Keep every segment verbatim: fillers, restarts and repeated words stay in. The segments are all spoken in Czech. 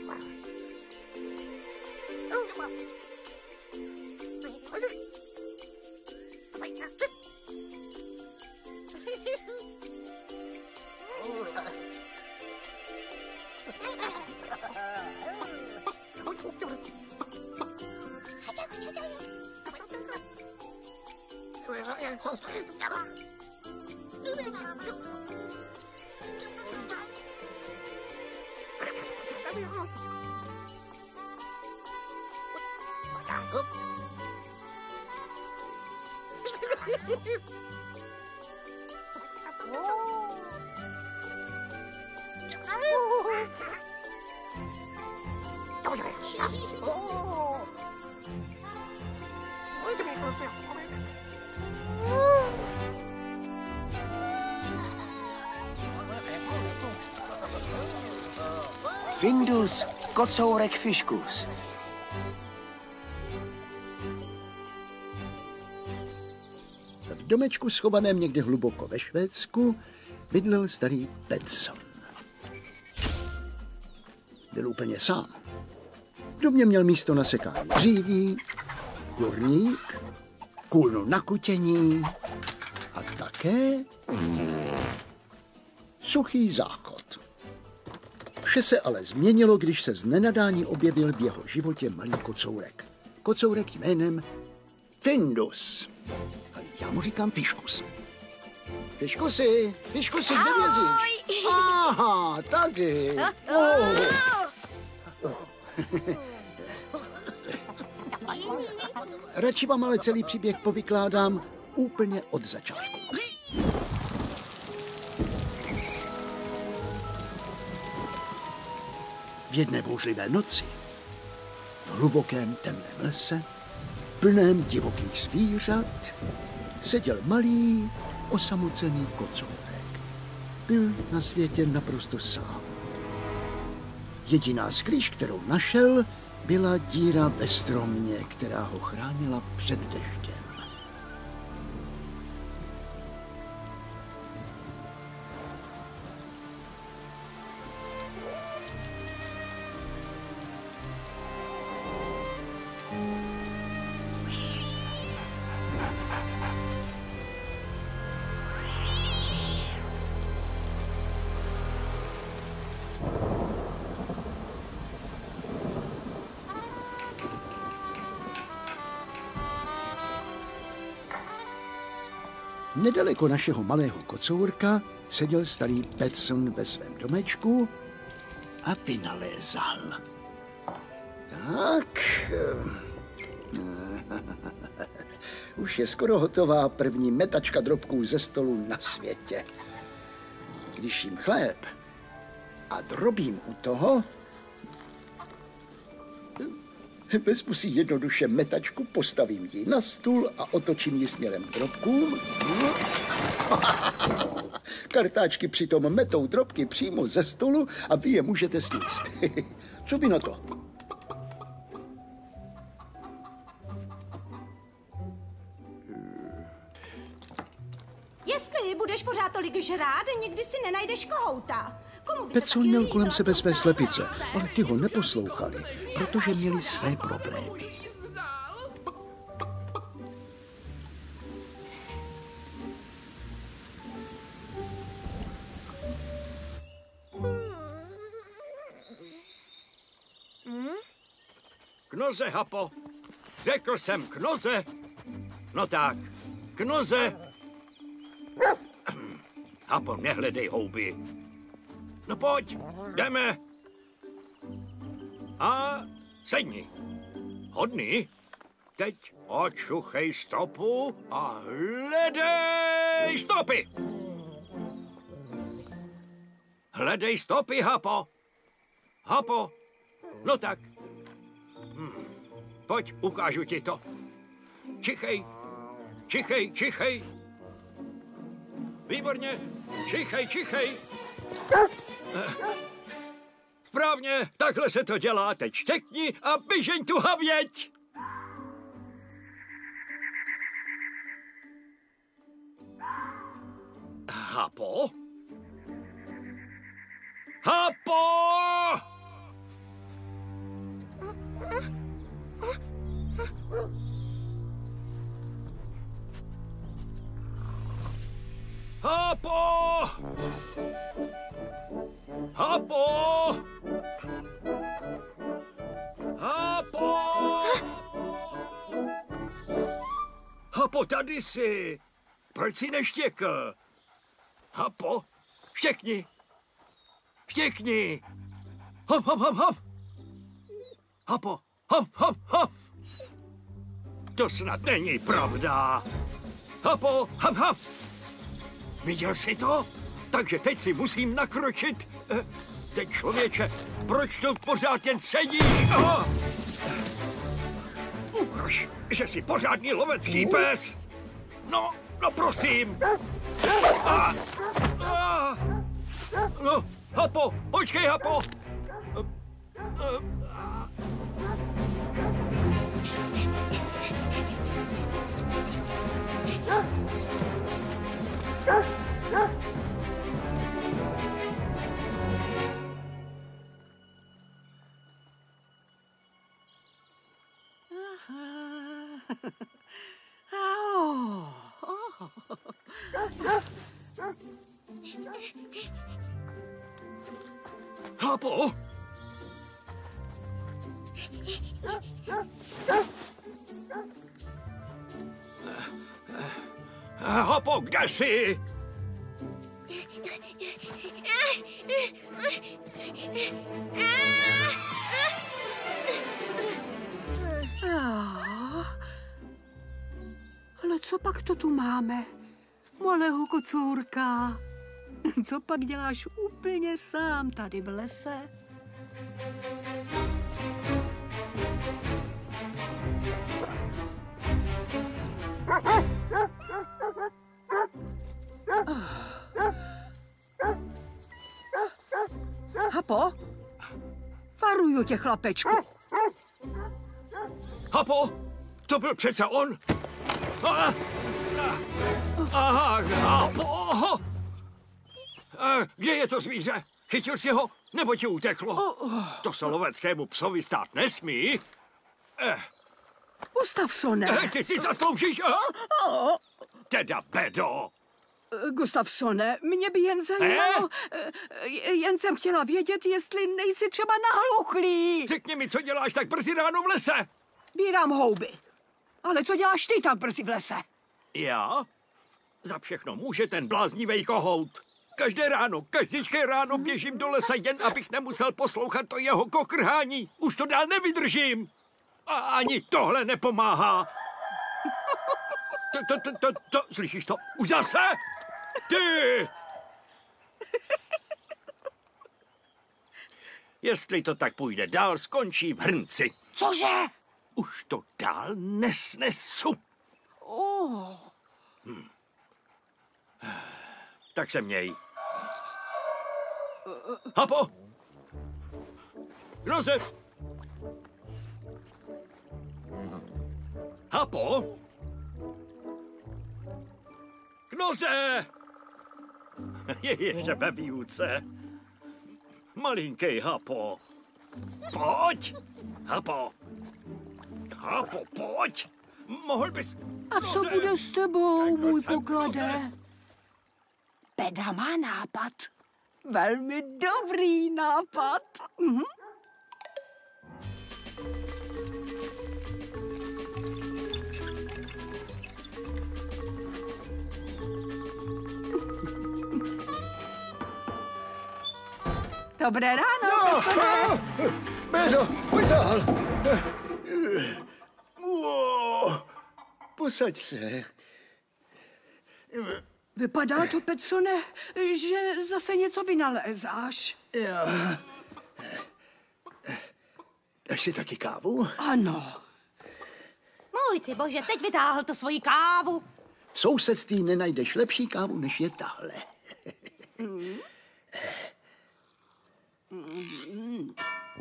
Findus, kocourek Fiškus. V domečku schovaném někde hluboko ve Švédsku bydlel starý Petson. Byl úplně sám. V domě měl místo na sekání dříví, kurník, kůlnu na kutění a také suchý záchod. Vše se ale změnilo, když se z nenadání objevil v jeho životě malý kocourek. Kocourek jménem Findus. A já mu říkám Fiškus. Fiškusy, Fiškusy, kde vězíš? Aha, tady. Oh. Radši vám ale celý příběh povykládám úplně od začátku. V jedné bouřlivé noci, v hlubokém temném lese, plném divokých zvířat, seděl malý, osamocený kocourek. Byl na světě naprosto sám. Jediná skrýš, kterou našel, byla díra ve stromě, která ho chránila před deštěm. Nedaleko našeho malého kocourka seděl starý Petson ve svém domečku a vynalézal. Tak, už je skoro hotová první metačka drobků ze stolu na světě. Když jím chléb a drobím u toho, vezmu si jednoduše metačku, postavím ji na stůl a otočím ji směrem k drobkům. Kartáčky přitom metou drobky přímo ze stolu a vy je můžete sníst. Co vy na to? Jestli budeš pořád tolik žrát, nikdy si nenajdeš kohouta. Petson měl kolem sebe své slepice, ale ty ho neposlouchali, protože měli své problémy. Knoze, Hapo. Řekl jsem knoze. No tak, knoze. Hapo, nehledej houby. No pojď, jdeme. A sedni. Hodný. Teď očuchej stopu a hledej stopy. Hledej stopy, Hapo. Hapo. No tak. Hm. Pojď, ukážu ti to. Čichej. Čichej, čichej. Výborně. Čichej, čichej. Správně, takhle se to dělá. Teď štěkni a vyžeň tu havěť. Hapo? Hapo! Hapo! Hapo! Hapo! Hapo, tady jsi. Proč jsi neštěkl? Hapo, štěkni. Štěkni. Hop, hop, hop, hop. Hapo, hop, hop, hop. To snad není pravda. Hapo, hop, hop. Viděl jsi to? Takže teď si musím nakročit. Teď, člověče, proč tu pořád jen sedíš? Oh! Ukaž, že jsi pořádný lovecký pes. No, no prosím. A, a, no, Hapo, počkej, Hapo. Hapo? Hapo, kde jsi? Ale co pak to tu máme? Malého kocourka. Co pak děláš úplně sám tady v lese? Hapo? Varuju tě, chlapečku. Hapo, to byl přece on. Aha, Hapo. Kde je to zvíře? Chytil jsi ho, nebo ti uteklo? To se loveckému psovi stát nesmí. Gustavsone. Ty si zasloužíš? Teda bedo. Gustavsone, mě by jen zajímalo, jen jsem chtěla vědět, jestli nejsi třeba nahluchlý. Řekni mi, co děláš tak brzy ráno v lese? Bírám houby. Ale co děláš ty tak brzy v lese? Já? Za všechno může ten bláznivej kohout. Každé ráno, každičké ráno běžím do lesa, jen abych nemusel poslouchat to jeho kokrhání. Už to dál nevydržím. A ani tohle nepomáhá. To, to, to, to, to, slyšíš to? Už zase? Ty! Jestli to tak půjde dál, skončí v hrnci. Cože? Už to dál nesnesu. Oh. Hm. Tak se měj. Hapo! Noze! Hapo! K noze! Je ještě ve výuce. Malinkej Hapo. Pojď! Hapo! Hapo, pojď! Mohl bys... A co bude s tebou, můj poklade? Peda má nápad. Velmi dobrý nápad. Mhm. Dobré ráno, no, Bedo, pojď dál. Posaď se. Vypadá to, Petsone, že zase něco vynalézáš. Já. Dáš si taky kávu? Ano. Můj ty bože, teď vytáhl tu svoji kávu. V sousedství nenajdeš lepší kávu, než je tahle. Mm. Mm.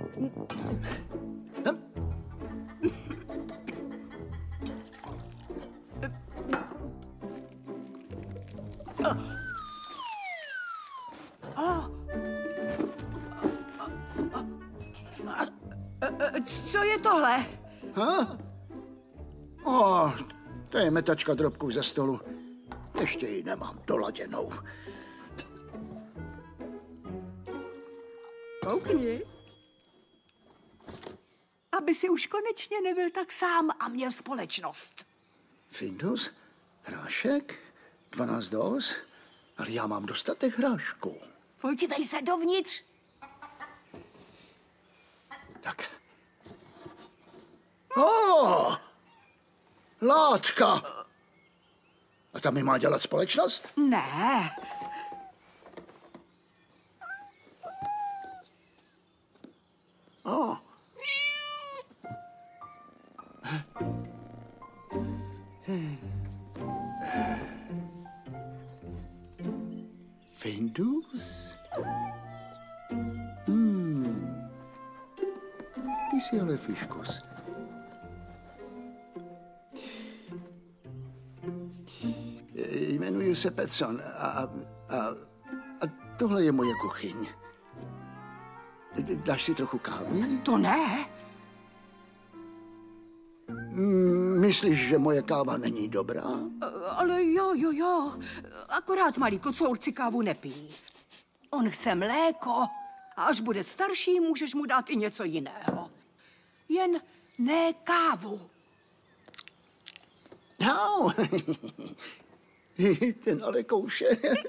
Co je tohle? Ha? O, to je metačka drobků ze stolu. Ještě ji nemám doladěnou. Koukni. Aby si už konečně nebyl tak sám a měl společnost. Findus? Hrášek? dvanáct dos? Ale já mám dostatek hrášků. Podívej se dovnitř. Tak. Oh! Látka! A ta mi má dělat společnost? Ne. Oh. Findus? Hmm. Ty jsi ale Fiškus. Jmenuji se Petson a, a, a, a tohle je moje kuchyň. Dáš si trochu kávy? To ne. Myslíš, že moje káva není dobrá? Ale jo, jo, jo. Akorát malý kocourci kávu nepijí. On chce mléko a až bude starší, můžeš mu dát i něco jiného. Jen ne kávu. No, ten ale kouše.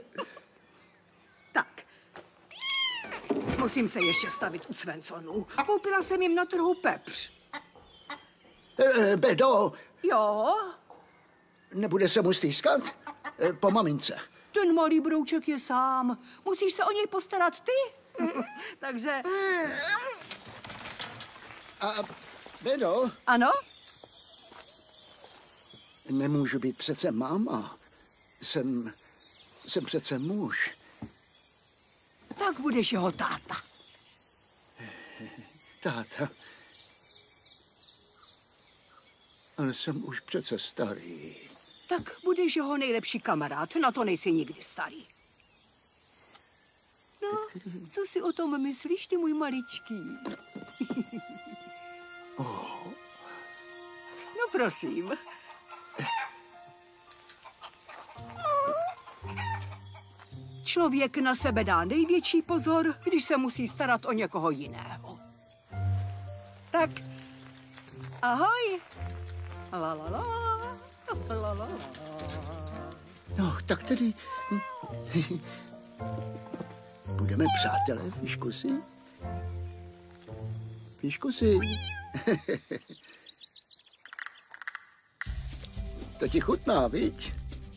Tak. Musím se ještě stavit u Svensonů. Koupila jsem jim na trhu pepř. E, Bedo, Jo, nebude se mu stýskat? E, po mamince. ten malý brouček je sám. Musíš se o něj postarat ty. Takže, A Bedo, ano? nemůžu být přece máma. Jsem, jsem přece muž. Tak budeš jeho táta. Táta. Ale jsem už přece starý. Tak budeš jeho nejlepší kamarád, na to nejsi nikdy starý. No, co si o tom myslíš, ty můj maličký? Oh. No prosím. Člověk na sebe dá největší pozor, když se musí starat o někoho jiného. Tak, ahoj. La la la, la la la. No, tak tedy... Budeme přátelé, Fiškusy? Fiškusy? To ti chutná, viď?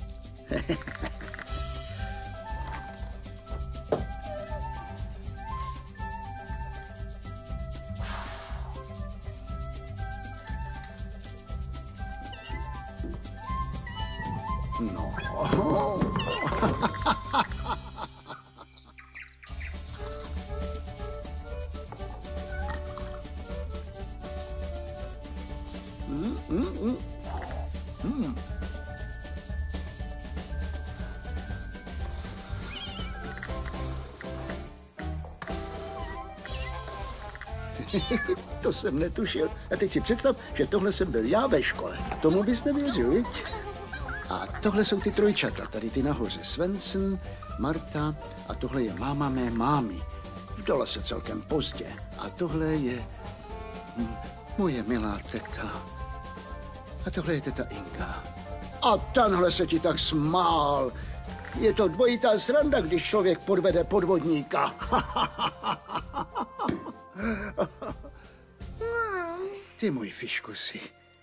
No. mm, mm, mm. Mm. To jsem netušil. A teď si představ, že tohle jsem byl já ve škole. Tomu bys nevěřil, viď? A tohle jsou ty trojčata, tady ty nahoře. Svensson, Marta a tohle je máma mé mámy. Vdala se celkem pozdě. A tohle je hm, moje milá teta. A tohle je teta Inga. A tenhle se ti tak smál. Je to dvojitá sranda, když člověk podvede podvodníka. Ty můj Fiškusi.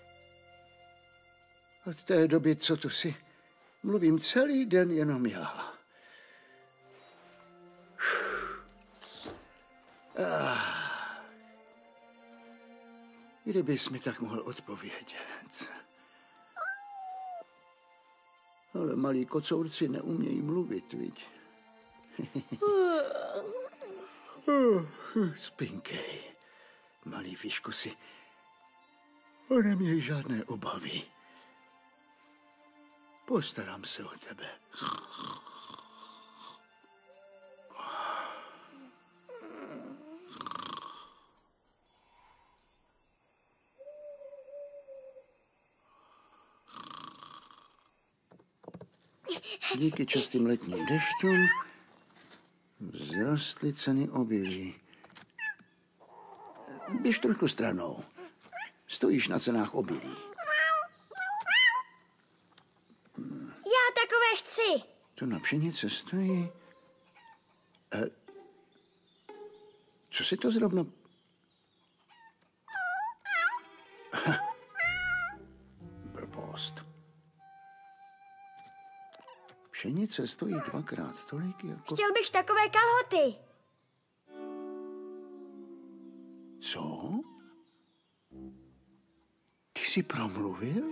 Od té doby, co tu si, mluvím celý den jenom já. Ah. Kdybys mi tak mohl odpovědět. Ale malí kocourci neumějí mluvit, viď? Spinkej, malý Fiškusi. Neměj žádné obavy. Postarám se o tebe. Díky častým letním dešťům vzrostly ceny obilí. běž trošku stranou. Stojíš na cenách obilí. Já takové chci. To na pšenice stojí. E, co si to zrovna... Blbost. Pšenice stojí dvakrát tolik jako... Chtěl bych takové kalhoty. Co? Ty jsi promluvil?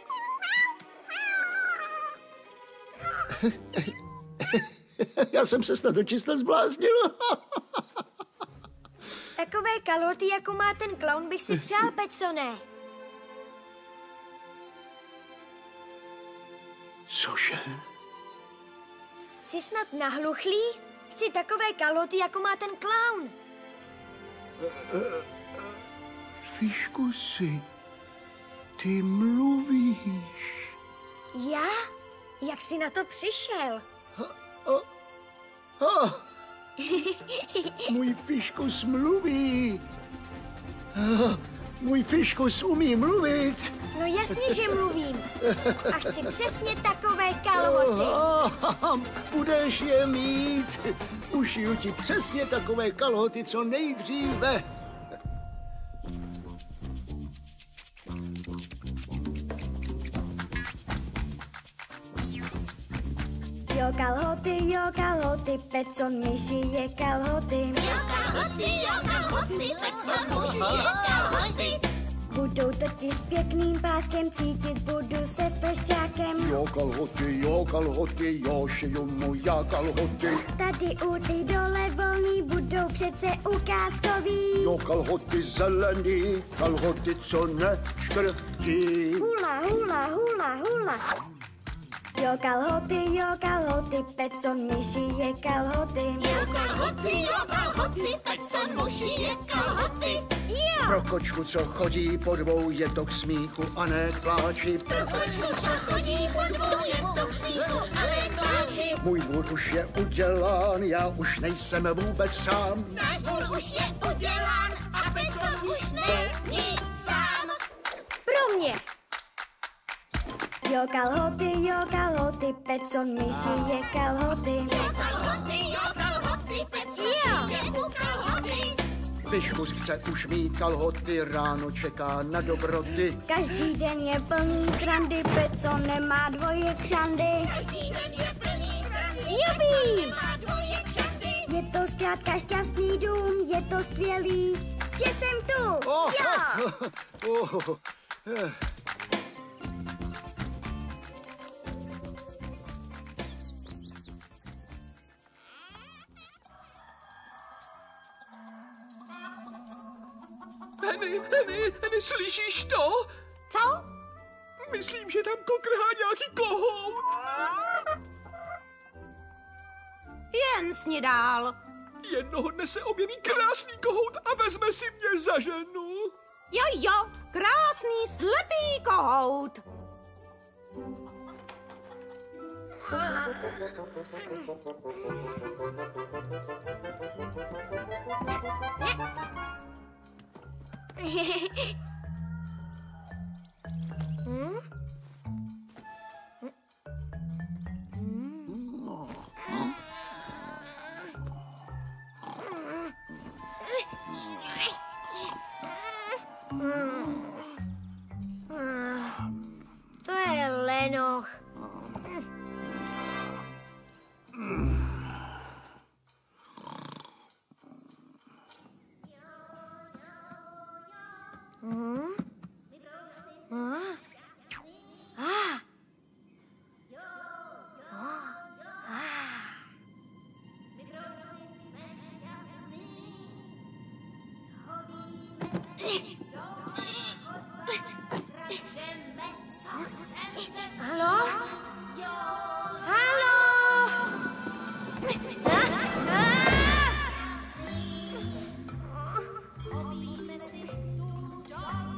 Já jsem se snad dočista zbláznil. Takové kalhoty, jako má ten klaun, bych si přál, Pecone. Cože? Jsi snad nahluchlý? Chci takové kalhoty, jako má ten klaun. Fiškusy, ty mluvíš. Já? Jak jsi na to přišel? Oh, můj fiškus mluví. Oh, můj fiškus umí mluvit. No jasně, že mluvím. A chci přesně takové kalhoty. Oh, budeš je mít. Ušiju ti přesně takové kalhoty, co nejdříve. Jo kalhoty, jo kalhoty, Pecon mi šije kalhoty. Jo kalhoty, jo kalhoty, Pecon mu šije kalhoty. Budou totiž s pěkným páskem cítit, budu se fešťákem. Jo kalhoty, jo kalhoty, jo šiju mu já kalhoty. Tady úty dole volný, budou přece ukázkový. Jo kalhoty zelený, kalhoty co neškrtí. Hula, hula, hula, hula. Jo kalhoty, jo kalhoty, Pecon mi šije kalhoty. Jo kalhoty, jo kalhoty, Pecon mu šije kalhoty. Jo! Pro kočku, co chodí po dvou, je to k smíchu a ne k pláči. Pro kočku, co chodí po dvou, je to k smíchu a ne k pláči. Můj dvůr už je udělán, já už nejsem vůbec sám. Náš dvůr už je udělán a Pecon už není sám. Pro mě! Jo kalhoty, jo kalhoty, Pecon mi šije kalhoty. Jo kalhoty, jo kalhoty, Pecon šije mu kalhoty. Fiškus chce už mít kalhoty, ráno čeká na dobroty. Každý den je plný srandy, Pecon nemá dvoje kšandy. Každý den je plný srandy, Jubi! nemá dvoje kšandy. Je to zkrátka šťastný dům, je to skvělý, že jsem tu. Oh, Jo! oh, oh, eh. Henny, Henny, Henny, slyšíš to? Co? Myslím, že tam kokrhá nějaký kohout. Jen sni dál. Jednoho dne se objeví krásný kohout a vezme si mě za ženu. Jo, jo, krásný slepý kohout. Hm? To je lenoch. Hmm? Ah. Ah. Halo? Halo? Ah, ah. Povíme si tu dole.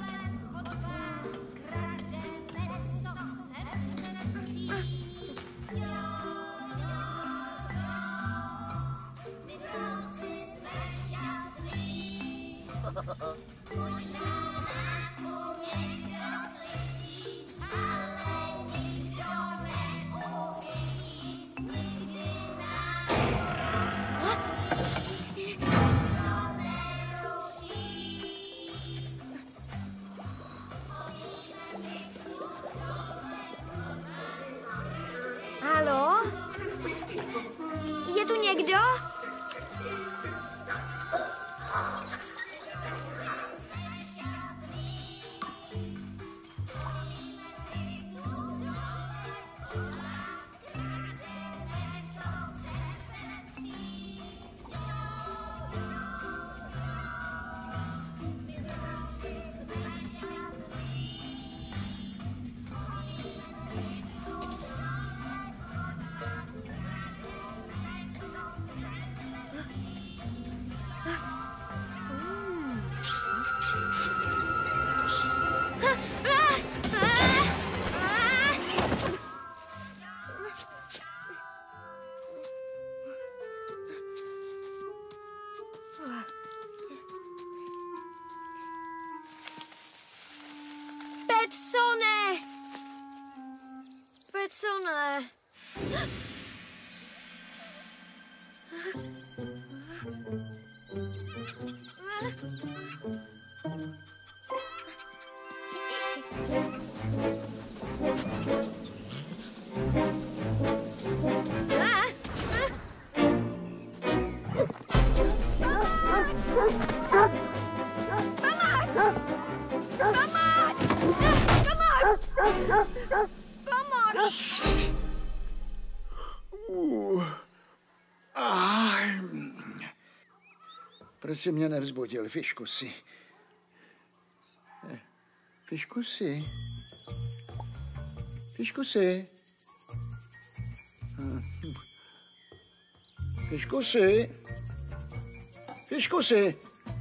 Pedsone! Pedsone! Proč jsi mě nevzbudil, Fiškusi? Fiškusi? Fiškusi? Fiškusi? Fiškusi?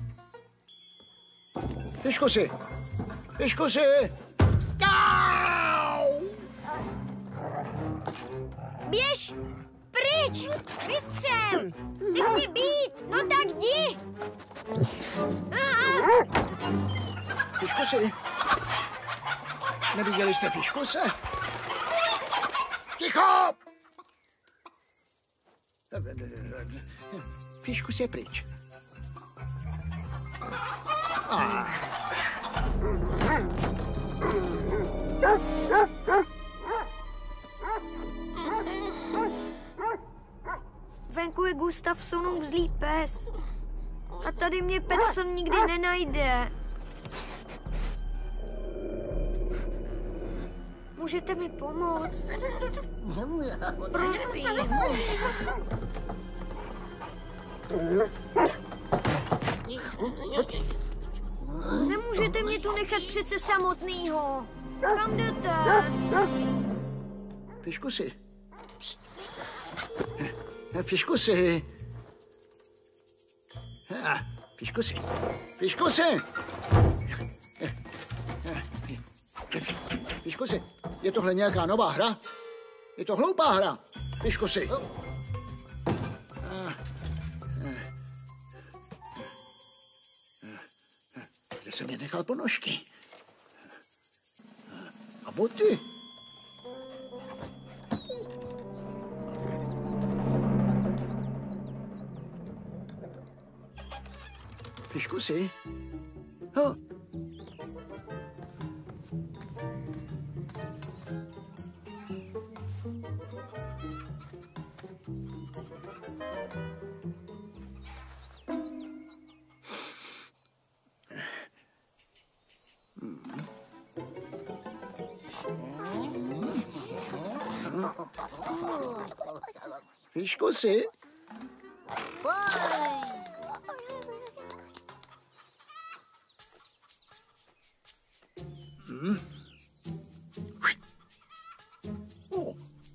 Fiškusi? Fiškusi? Běž! Pryč! Vystřel! Nech mě být! No tak jdi! Fiškusi? Neviděli jste Fiškuse? Ticho! Fiškus je pryč. Ah. Venku je Gustafsonův zlý pes. A tady mě Petson nikdy nenajde. Můžete mi pomoct? Prosím. Nemůžete mě tu nechat přece samotnýho. Kam jdete? Fiškusi. Fiškusi. Fiškusi. Fiškusi. Fiškusi. Je tohle nějaká nová hra? Je to hloupá hra. Fiškusi. Kde jsem je nechal ponožky? A boty? Fiškusi? Oh. Fiškusi? Hmm. Oh.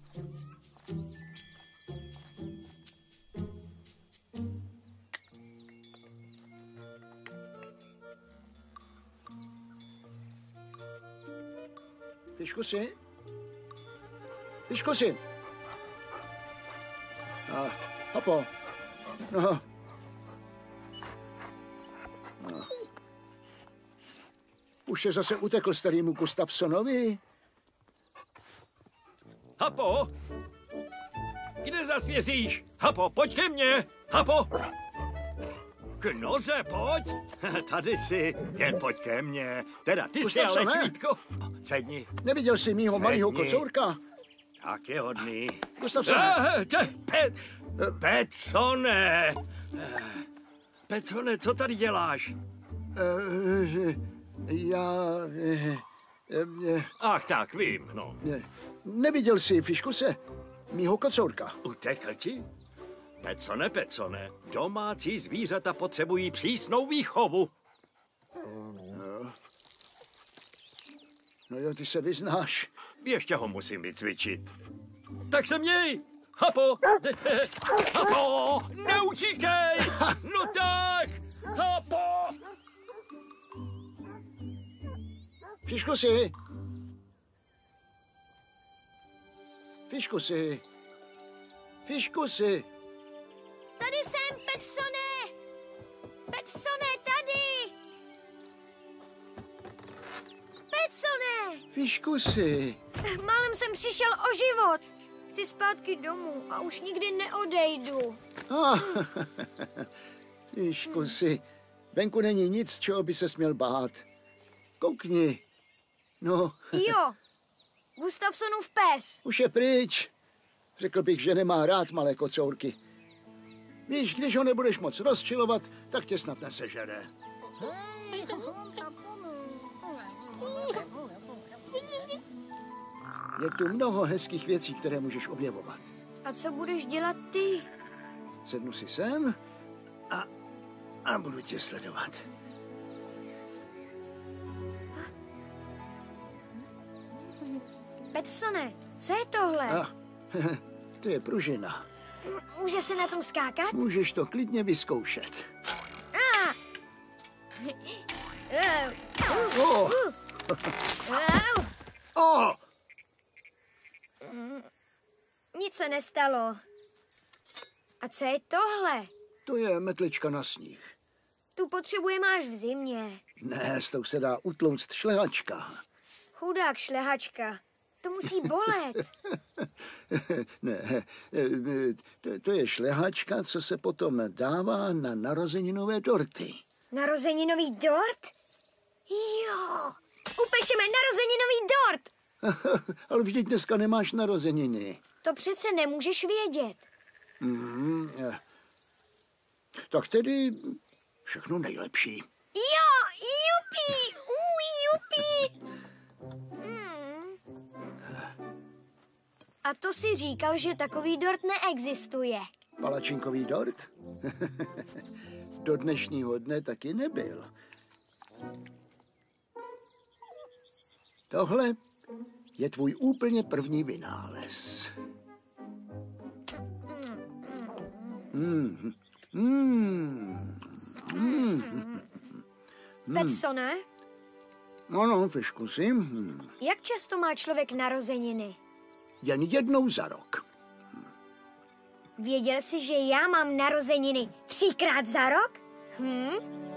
Fiškusi? Fiškusi? Ah, hopo. No. No. Už je zase utekl starýmu Gustafsonovi? Hapo! Kde zasvězíš? Hapo, pojď ke mně! Hapo! K noze, pojď! Tady jsi, jen pojď ke mně. Teda, ty jsi ale kvítko. Sedni. Neviděl jsi mýho malýho kocourka? Tak je hodný. Gustafsone. Pe, Petsone! Petsone, co tady děláš? Uh, já... Uh, uh, Ach tak, vím, no. Neviděl jsi Fiškuse, mýho kocourka? Utekl ti? Petsone, Petsone, domácí zvířata potřebují přísnou výchovu. No. No jo, ty se vyznáš. Ještě ho musím vycvičit. Tak se měj! Hapo! Hapo! Neutíkej! No tak! Hapo! Fiškusi! Fiškusi! Fiškusi! Tady jsem, Petsone! Petsone, tady! Petsone! Fiškusy. Málem jsem přišel o život. Chci zpátky domů a už nikdy neodejdu. Ah, Fiškusy. Venku není nic, čeho by se směl bát. Koukni. No. Jo, Gustafsonův pes. Už je pryč. Řekl bych, že nemá rád malé kocourky. Víš, když ho nebudeš moc rozčilovat, tak tě snad nesežere. Je tu mnoho hezkých věcí, které můžeš objevovat. A co budeš dělat ty? Sednu si sem a, a budu tě sledovat. Petersone, co je tohle? A, to je pružina. Může se na tom skákat? Můžeš to klidně vyzkoušet. Ah! Oh. Oh. Nic se nestalo. A co je tohle? To je metlička na sníh. Tu potřebujeme až v zimě. Ne, s tou se dá utlouct šlehačka. Chudák šlehačka. To musí bolet. Ne, to, to je šlehačka, co se potom dává na narozeninové dorty. Narozeninový dort? Jo, upečeme narozeninový dort. Ale vždyť dneska nemáš narozeniny. To přece nemůžeš vědět. Mm, tak tedy všechno nejlepší. Jo, jupi, u, jupi. Hmm. A to si říkal, že takový dort neexistuje. Palačinkový dort? Do dnešního dne taky nebyl. Tohle je tvůj úplně první vynález. Mm. Mm. Mm. Petersone, Ano, Fiškusy. jak často má člověk narozeniny? Jen jednou za rok. Věděl jsi, že já mám narozeniny třikrát za rok? Hm?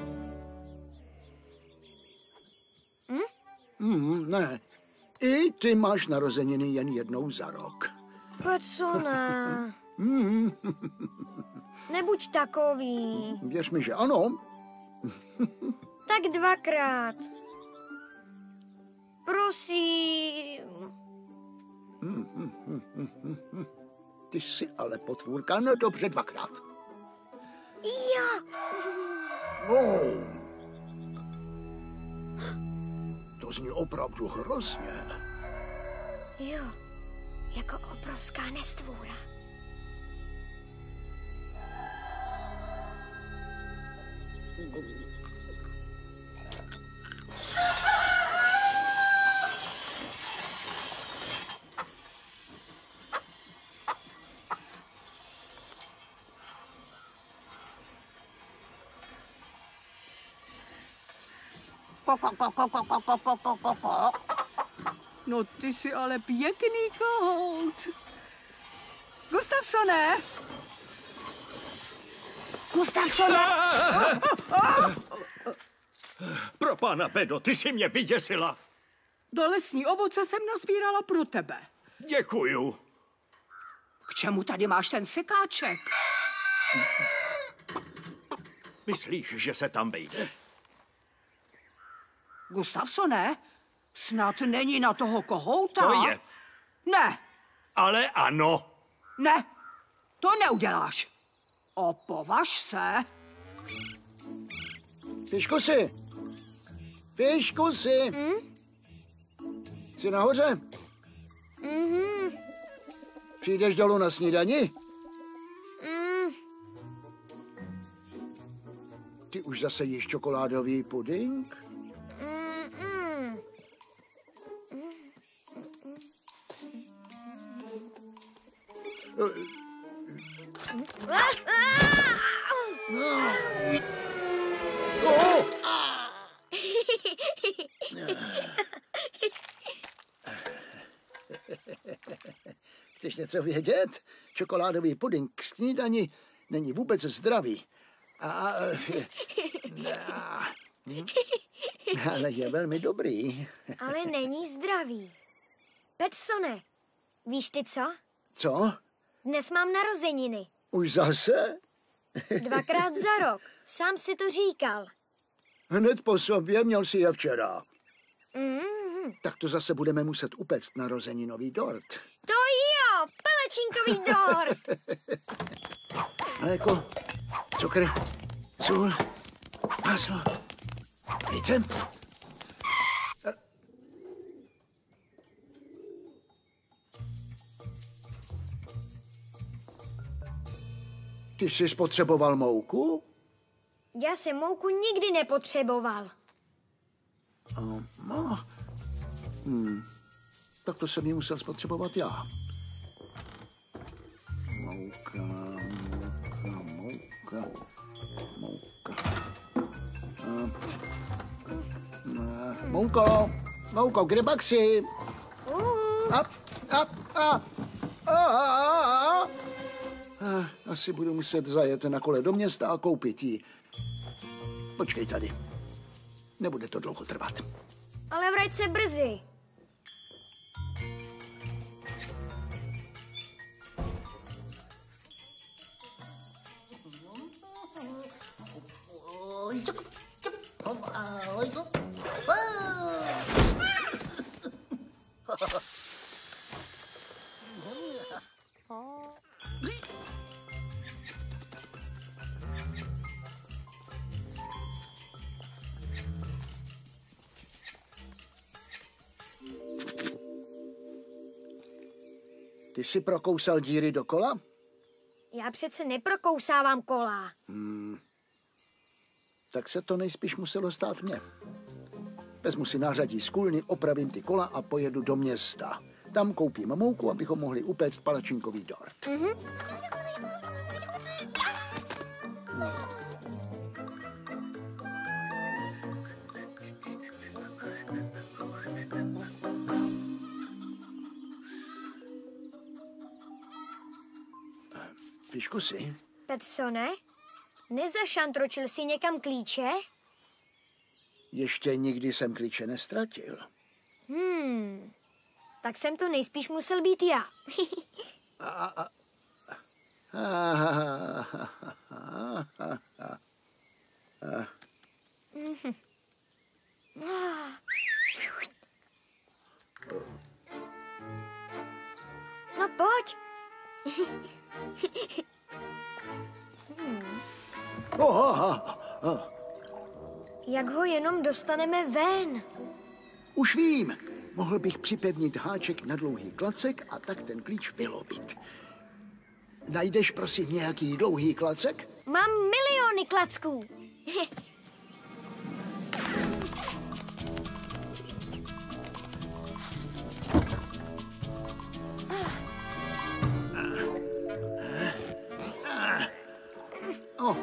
Hm? Mm, ne, i ty máš narozeniny jen jednou za rok. Petersone, Mm. nebuď takový. Věř mi, že ano. Tak dvakrát. Prosím. Ty jsi ale potvůrka, no dobře, dvakrát. Jo. Oh. To zní opravdu hrozně. Jo, jako obrovská nestvůra. No ty jsi ale pěkný kohout. Gustafsone! Gustafsone! Pro pána Bedo, ty jsi mě vyděsila. Do lesní ovoce jsem nazbírala pro tebe. Děkuju. K čemu tady máš ten sekáček? Myslíš, že se tam vejde? Gustafsone, snad není na toho kohouta? To je. Ne, Ale ano. ne, to neuděláš. Opovaž se. Fiškusy! Fiškusy! Hm? Jsi nahoře? Mhm. Přijdeš dolů na snídani? Mm. Ty už zase jíš čokoládový puding? Mm, mm. Oh! Chceš něco vědět? Čokoládový puding k snídani není vůbec zdravý. A... a Ale je velmi dobrý. Ale není zdravý. Pedsone, víš ty co? Co? Dnes mám narozeniny. Už zase? Dvakrát za rok. Sám si to říkal. Hned po sobě, měl si je včera. Mm. Tak to zase budeme muset upéct narozeninový dort. To jo, palečinkový dort. Mléko, cukr, sůl, máslo, vejce. Ty jsi spotřeboval mouku? Já jsem mouku nikdy nepotřeboval. No. Hmm. Tak to jsem ji musel spotřebovat já. Mouka, mouka, mouka, mouka. A, a, mouko, mouko, kde pak jsi? Uh. A, a, a, a, a, a. Asi budu muset zajet na kole do města a koupit ji. Počkej tady. Nebude to dlouho trvat. Ale vrať se brzy. Ty jsi prokousal díry do kola? Já přece neprokousávám kola. Hmm. Tak se to nejspíš muselo stát mně. Vezmu si nářadí z kůlny, opravím ty kola a pojedu do města. Tam koupím mouku, abychom mohli upéct palačinkový dort. Mm-hmm. Fiškusy? Pedsone, nezašantročil si někam klíče? Ještě nikdy jsem klíče nestratil. Hmm, tak jsem to nejspíš musel být já. a, a, a, a, a, a. No pojď. hmm. oh, oh, oh. Jak ho jenom dostaneme ven? Už vím. Mohl bych připevnit háček na dlouhý klacek a tak ten klíč vylovit. Najdeš, prosím, nějaký dlouhý klacek? Mám miliony klacků. Oh.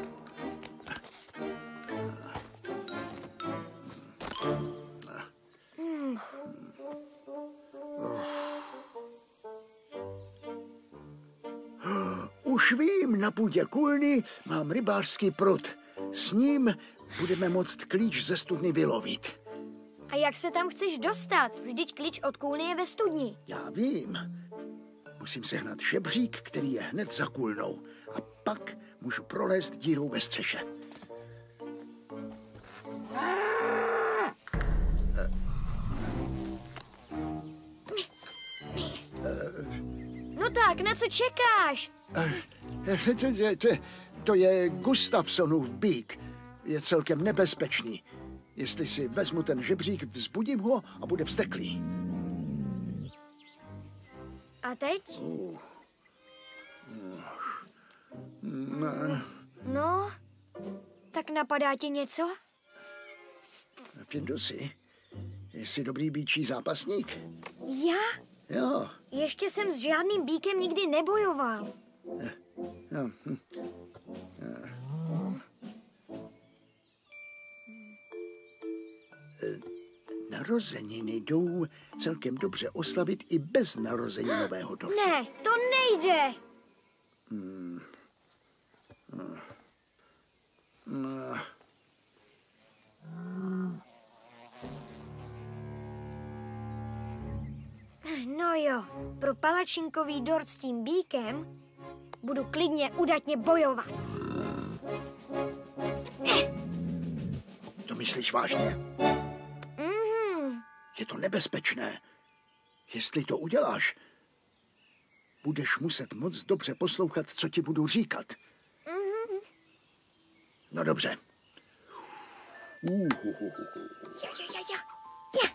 Už vím, na půdě kůlny mám rybářský prut. S ním budeme moct klíč ze studny vylovit. A jak se tam chceš dostat? Vždyť klíč od kůlny je ve studni. Já vím. Musím sehnat žebřík, který je hned za kůlnou. A pak můžu prolézt dírou ve střeše. No tak, na co čekáš? To, to, to je Gustafsonův býk. Je celkem nebezpečný. Jestli si vezmu ten žebřík, vzbudím ho a bude vzteklý. A teď? Uh. No, tak napadá ti něco? Findusi, jsi dobrý býčí zápasník? Já? Jo. Ještě jsem s žádným býkem nikdy nebojoval. Jo. Narozeniny jdou celkem dobře oslavit i bez narozeninového dortu. Ne, to nejde. Hmm. No. No jo, pro palačinkový dort s tím býkem budu klidně udatně bojovat. To myslíš vážně? Mhm. Je to nebezpečné. Jestli to uděláš, budeš muset moc dobře poslouchat, co ti budu říkat. Mhm. No dobře. Uhuhuhu. Ja, ja, ja, ja. Ja.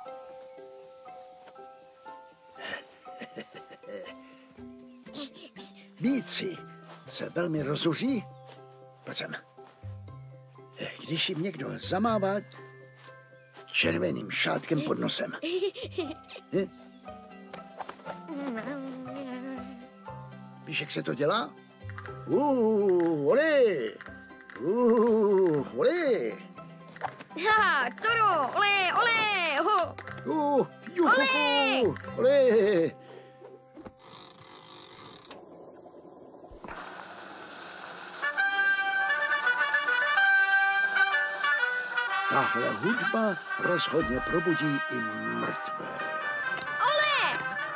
Býci se velmi rozuří. Pojď sem. Když jim někdo zamává červeným šátkem pod nosem. Hm? Víš, jak se to dělá? Uuu, oli! Uuu, oli! Ha, Toro, ole, ole, ho. Uuu, juchuchu, Oli! oli! Tahle hudba rozhodně probudí i mrtvé. Ole!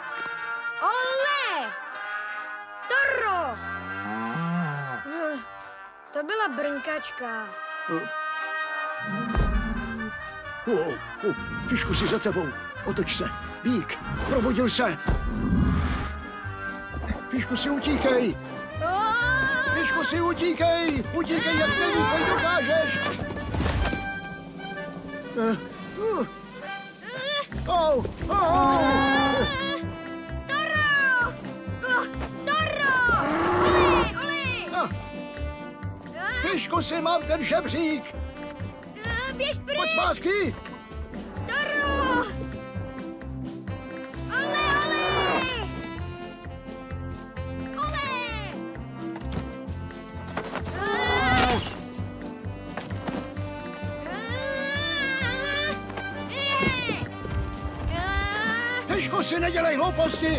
Ole! Toro! Hm, To byla brnkačka. Oh, oh, Fišku, si za tebou. Otoč se. Bík, probudil se. Fišku, si utíkej. Fišku, si utíkej. Utíkej, jak nejrychleji dokážeš. Uh, uh. Oh, oh. Toro! Oh, Toro! Ole, ole! Ah, Fišku, si mám ten žebřík. Eh, Běž pryč! Pojď zpátky. Toro! Ole, ole! Ole! Eh! Eh! Eh! Fišku, si nedělej hlouposti.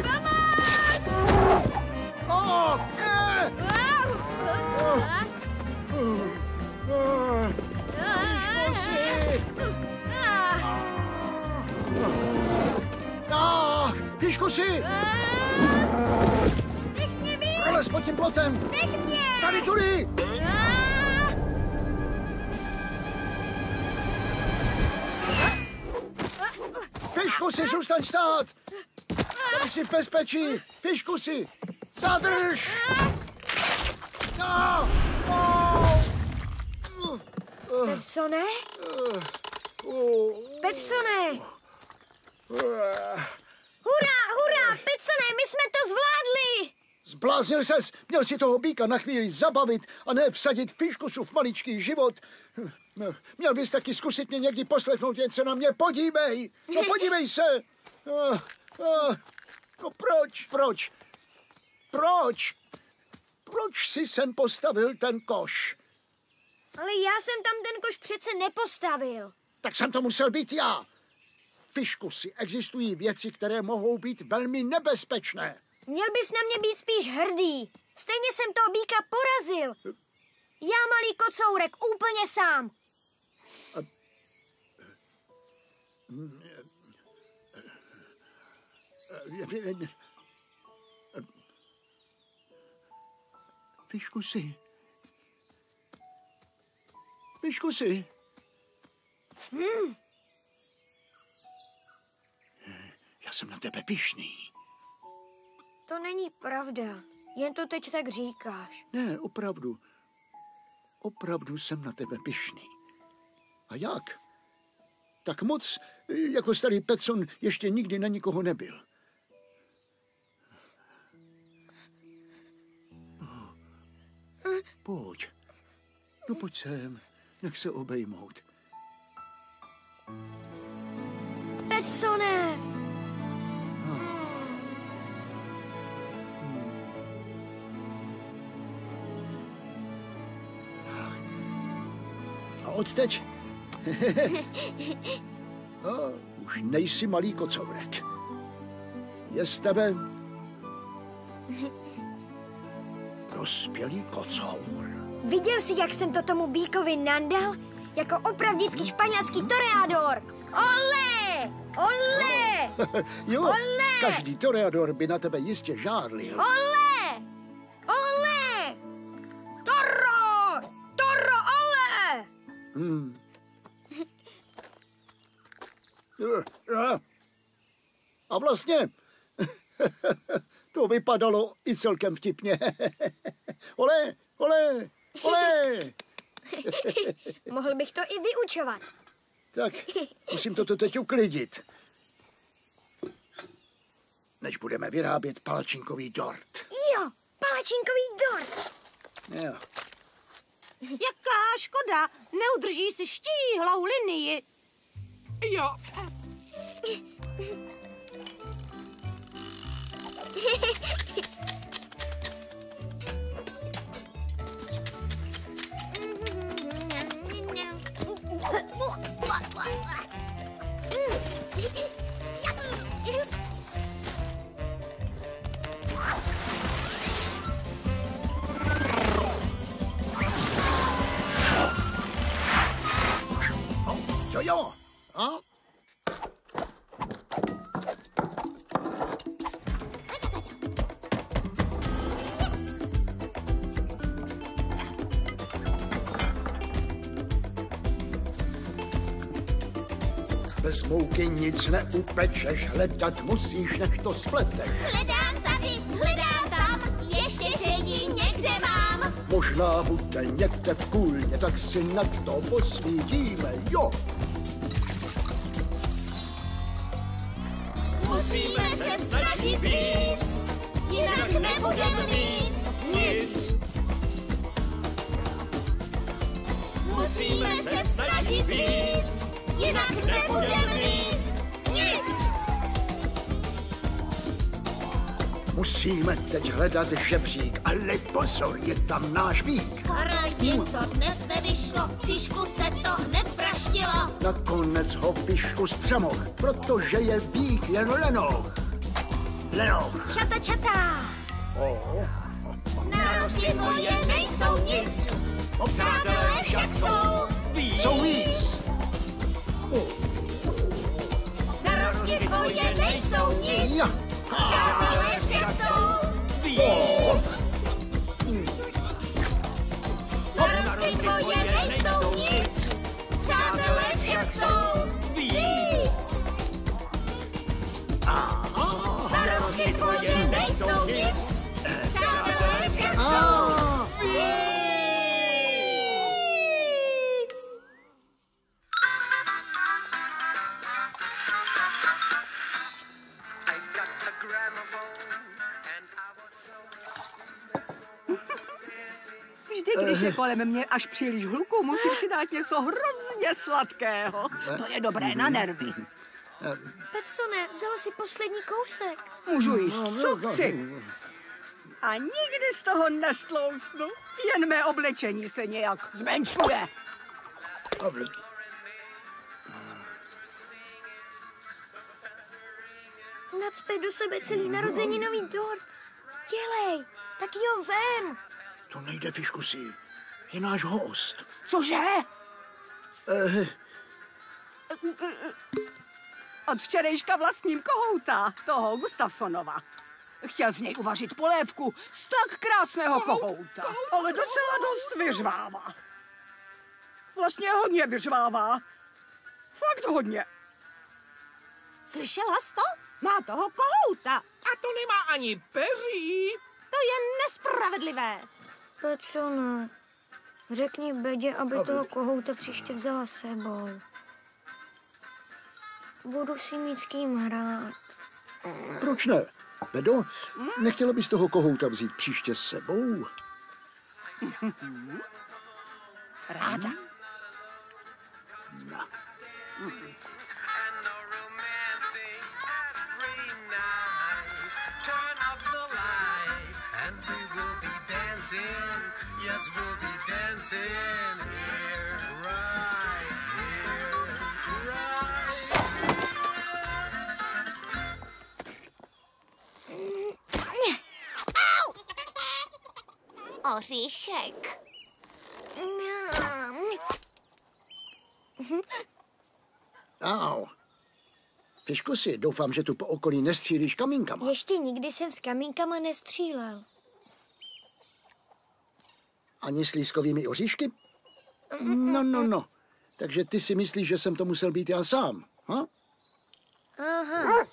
Oh, eh. Au! Ah! Uh, Ah, Fišku, si. Nech mě být! Prolez pod tím plotem. Nech mě! Tady tudy. Ah! Fišku, si, zůstaň stát. Tady jsi v bezpečí. Fišku, si. Zadrž. Ah, oh. Persone? Oh. Persone! Hurá, hurá, Persone, my jsme to zvládli! Zbláznil ses, měl si toho býka na chvíli zabavit a ne vsadit Fiškusův maličký život. Měl bys taky zkusit mě někdy poslechnout, jen se na mě podívej. No podívej se. Ah, ah. No proč, proč, proč, proč jsi sem postavil ten koš? Ale já jsem tam ten koš přece nepostavil. Tak jsem to musel být já. Fiškusy, existují věci, které mohou být velmi nebezpečné. Měl bys na mě být spíš hrdý. Stejně jsem toho býka porazil. Já, malý kocourek, úplně sám. Fiškusy. Fiškusy. Hmm. Já jsem na tebe pyšný. To není pravda. Jen to teď tak říkáš. Ne, opravdu. Opravdu jsem na tebe pyšný. A jak? Tak moc, jako starý Petson, ještě nikdy na nikoho nebyl. Pojď. No pojď sem. Nech se obejmout. Persone! A odteď? A, už nejsi malý kocourek. Je z tebe dospělý kocour. Viděl jsi, jak jsem to tomu býkovi nandal? Jako opravdický španělský toreador. Ole! Ole! Jo, Olé! každý toreador by na tebe jistě žárlil. Ole! Ole! Toro! Toro, ole! Hmm. Jo, jo. A vlastně to vypadalo i celkem vtipně. Ole, ole, ole! Mohl bych to i vyučovat. Tak, musím toto teď uklidit. Než budeme vyrábět palačinkový dort. Jo, palačinkový dort. Jo. Jaká škoda, neudrží si štíhlou linii. Jo, To jo. A? Bez mouky nic neupečeš, hledat musíš, než to spleteš. Hledám tady, hledám tam, ještě ření někde mám. Možná bude někde v kůlně, tak si na to posvítíme, jo. Musíme se snažit víc, jinak nebudeme mít nic. Musíme se snažit víc, jinak nebudeme mít nic. Musíme teď hledat žebřík, ale pozor, je tam náš vík. Skoro jim to dnes nevyšlo, Fišku se to hned praštilo. Nakonec ho Fišku zpřemoh, protože je vík jen lenoch. Lenoch. Čata, čata. Na rozdíl moje nejsou nic, přátelé však jsou. Jsou víc. Na rozdíl moje nejsou nic, Ja. přátelé však jsou. Na rozdíl moje nejsou nic, přátelé však jsou. Víc. Na rozdíl moje nejsou nic, přátelé však jsou. Víc. I've got a gramophone and I was so Vždy, když je kolem mě až příliš hluku, musím si dát něco hrozně sladkého. To je dobré na nervy. Petsone, vzala si poslední kousek. Můžu jíst, co chci. A nikdy z toho nestlousnu. Jen mé oblečení se nějak zmenšuje. Nacpět do sebe celý narozeninový dort. Dělej, tak jo, vem. To nejde, Fiškusi. Je náš host. Cože? Eh, Od včerejška vlastním kohouta, toho Gustafsonova. Chtěl z něj uvařit polévku z tak krásného kohouta, ale docela dost vyřvává. Vlastně hodně vyřvává. Fakt hodně. Slyšela jsi to? Má toho kohouta. a to nemá ani peří. To je nespravedlivé. Petsone, řekni Bedě, aby toho kohouta příště vzala s sebou. Budu si mít s kým hrát. proč ne? Bedo, nechtěla bys toho kohouta vzít příště s sebou? Ráda. No. and no romancing every night. Turn off the light and we will be dancing. Yes, we'll be dancing here, right here, right. Oříšek. Mňam. Au. Fiškusy, doufám, že tu po okolí nestřílíš kamínkama. Ještě nikdy jsem s kamínkama nestřílel. Ani s lískovými oříšky? No, no, no. Takže ty si myslíš, že jsem to musel být já sám, ha? Aha.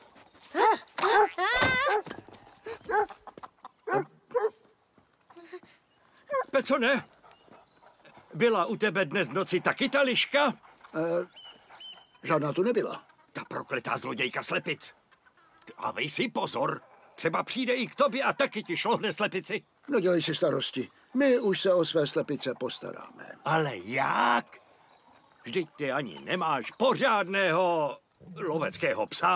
Pecone, byla u tebe dnes v noci taky ta liška? E, žádná tu nebyla. Ta prokletá zlodějka slepic. Dávej si pozor. Třeba přijde i k tobě a taky ti šlohne slepici. No dělej si starosti. My už se o své slepice postaráme. Ale jak? Vždyť ty ani nemáš pořádného loveckého psa.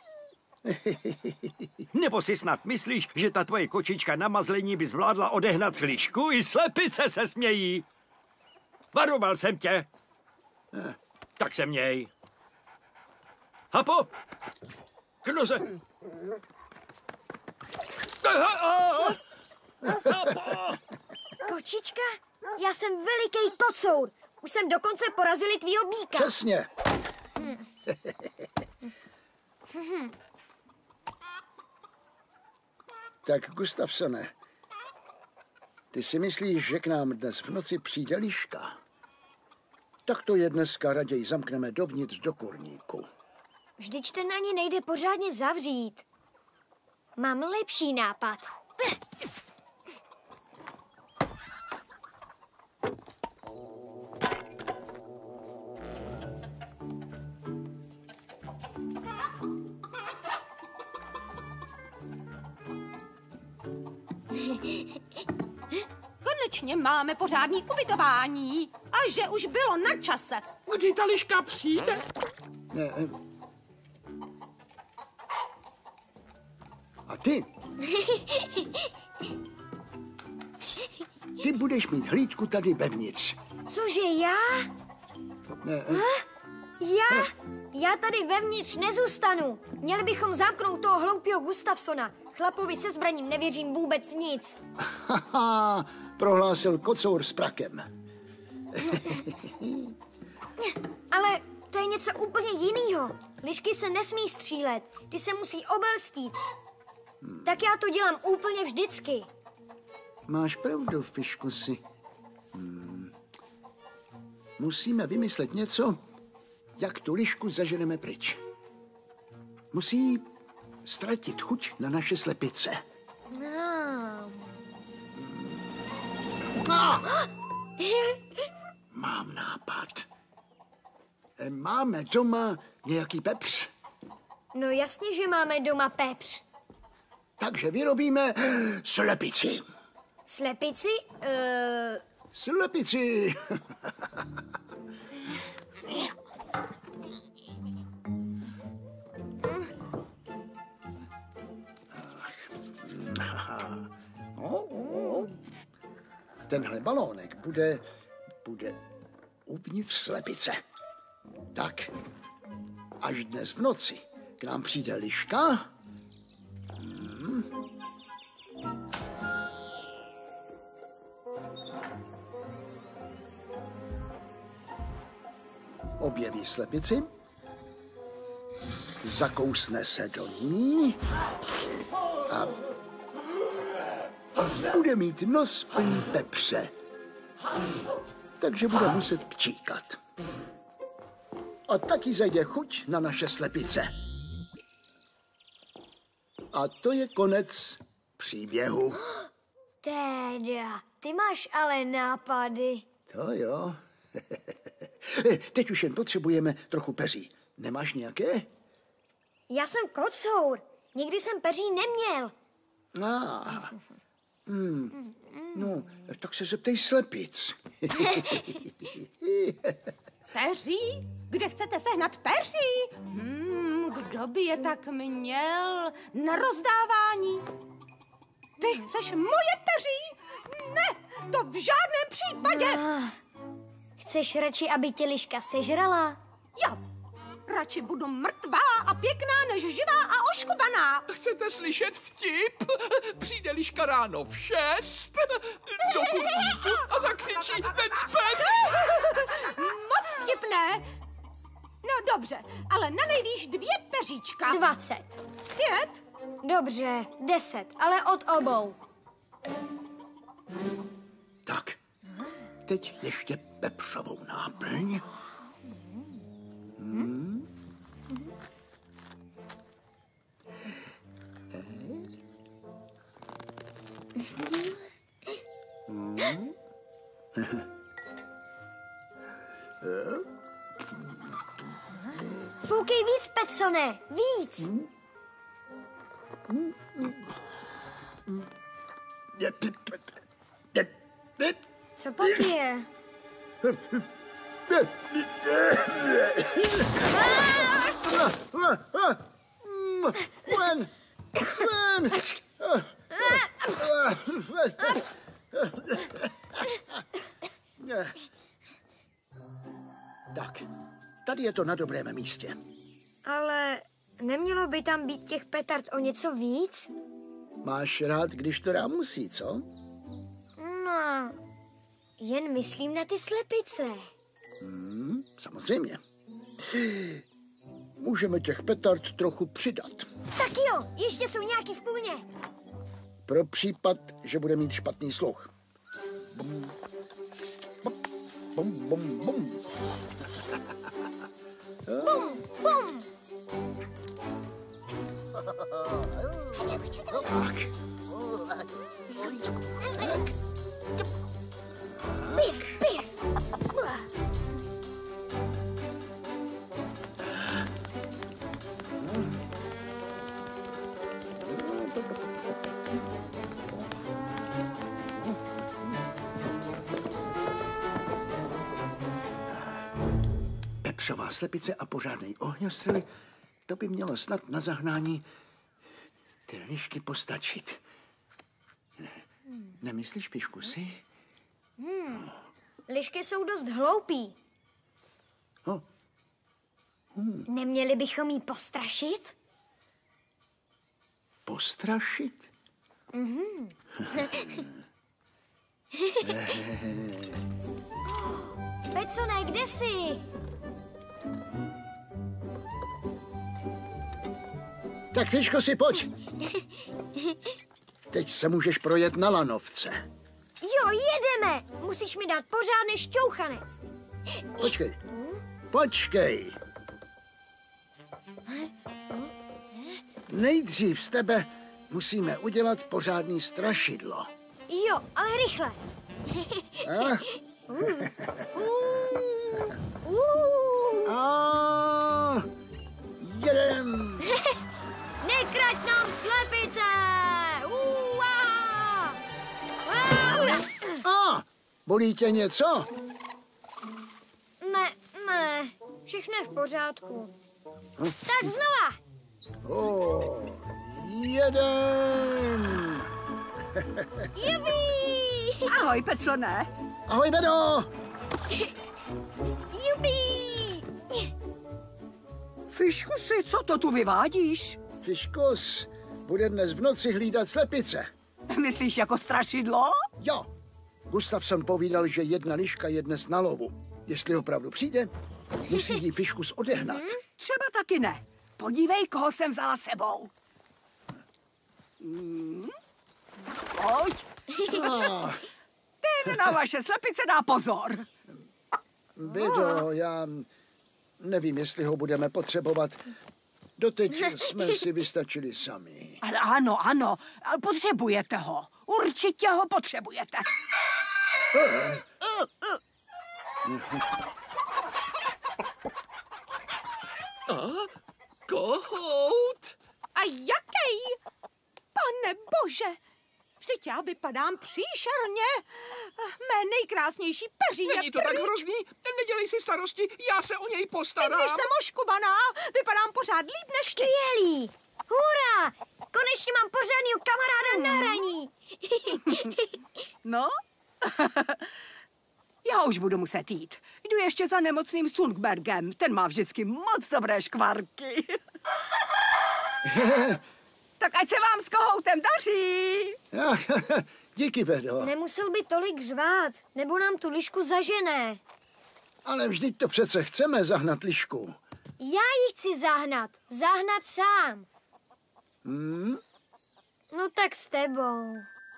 Nebo si snad myslíš, že ta tvoje kočička na mazlení by zvládla odehnat lišku? I slepice se smějí. Varoval jsem tě. Eh. Tak se měj. Hapo! Knoze! Hapo! Kočička? Já jsem veliký kocour. Už jsem dokonce porazili tvýho býka. Přesně. Tak, Gustafsone, ty si myslíš, že k nám dnes v noci přijde liška? Tak to je dneska raději zamkneme dovnitř do kurníku. Vždyť ten ani nejde pořádně zavřít. Mám lepší nápad. Konečně máme pořádný ubytování. A že už bylo na čase. Kdy ta liška přijde? Ne. A ty? Ty budeš mít hlídku tady vevnitř. Cože já? Ne. Já? Já tady vevnitř nezůstanu. Měli bychom zamknout toho hloupého Gustafsona. Chlapovi se zbraním nevěřím vůbec nic. Haha, prohlásil kocour s prakem. Ale to je něco úplně jinýho. Lišky se nesmí střílet, ty se musí obelstít. Hmm. Tak já to dělám úplně vždycky. Máš pravdu, Fiškusi. Hmm. Musíme vymyslet něco, jak tu lišku zaženeme pryč. Musí ztratit chuť na naše slepice. No. No. Mám nápad. Máme doma nějaký pepř? No jasně, že máme doma pepř. Takže vyrobíme slepici. Slepici? Uh... Slepici. Tenhle balónek bude, bude uvnitř slepice. Tak, až dnes v noci k nám přijde liška. Hmm. Objeví slepici, zakousne se do ní a bude mít nos plný pepře, takže bude muset pčíkat. A taky zajde chuť na naše slepice. A to je konec příběhu. Teda, ty máš ale nápady. To jo. Teď už jen potřebujeme trochu peří. Nemáš nějaké? Já jsem kocour. Nikdy jsem peří neměl. Ah. Hmm. No, tak se zeptej slepic. Peří? Kde chcete sehnat peří? Hmm, kdo by je tak měl na rozdávání? Ty chceš moje peří? Ne, to v žádném případě. Ah. Chceš radši, aby tě liška sežrala? Jo, radši budu mrtvá a pěkná, než živá a oškubaná. Chcete slyšet vtip? Přijde liška ráno v šest do kurníku a zakřičí ten spes. Moc vtipné. No dobře, ale na nejvýš dvě peří. peříčka? Dvacet. Pět? Dobře, deset, ale od obou. Tak, teď ještě pepřovou náplň. Hmm. Hmm. Foukej víc, Petsone, víc. Co pak je? Ven! Ven! Tak, tady je to na dobrém místě. Ale nemělo by tam být těch petard o něco víc? Máš rád, když to rámusí, co? No, jen myslím na ty slepice. Hmm, samozřejmě. Můžeme těch petard trochu přidat. Tak jo, ještě jsou nějaký v kůlně. Pro případ, že bude mít špatný sluch. Bum, bum, bum, bum. Bum, bum. Tak. Tak. Pět, pět. Pepřová slepice a pořádný ohňostroj, to by mělo snad na zahnání ty lišky postačit. Nemyslíš, Piškusy? Hmm. Lišky jsou dost hloupí. Oh. Hmm. Neměli bychom jí postrašit? Postrašit? Mhm. Petsone, kde jsi? Tak, Fiško, si pojď. Teď se můžeš projet na lanovce. Jo, jedeme. Musíš mi dát pořádný šťouchanec. Počkej. Počkej. Nejdřív z tebe musíme udělat pořádný strašidlo. Jo, ale rychle. A? A jedem. Nekrať nám slepice! Uá! A, bolí tě něco? Ne, ne, všechno je v pořádku. Tak znova. O, jedem. Jupi! Ahoj, Petsone. Ahoj, Bedo. Jupi! Fiškusy, co to tu vyvádíš? Fiškus bude dnes v noci hlídat slepice. Myslíš jako strašidlo? Jo. Gustafson povídal, že jedna liška je dnes na lovu. Jestli opravdu přijde, musí jí Fiškus odehnat. Hmm, třeba taky ne. Podívej, koho jsem vzala sebou. Hmm. Pojď. Ah. Ten na vaše slepice dá pozor. Bedo, já nevím, jestli ho budeme potřebovat. Doteď jsme si vystačili sami. Ale ano, ano, ale potřebujete ho. Určitě ho potřebujete. A? Kohout? A jaký? Pane bože, vždyť já vypadám příšerně. Mé nejkrásnější peří je Není to tak pryč. hrozný. Nedělej si starosti, já se o něj I postarám. když jsem oškubaná, vypadám pořád líp než ty. Skvělý! Hurá! Konečně mám pořádného kamaráda na hraní. No? Já už budu muset jít. Jdu ještě za nemocným Sundbergem. Ten má vždycky moc dobré škvarky. Tak ať se vám s kohoutem daří. Díky, Bedo. Nemusel by tolik řvát, nebo nám tu lišku zažené. Ale vždyť to přece chceme zahnat lišku. Já ji chci zahnat. Zahnat sám. Hmm? No tak s tebou.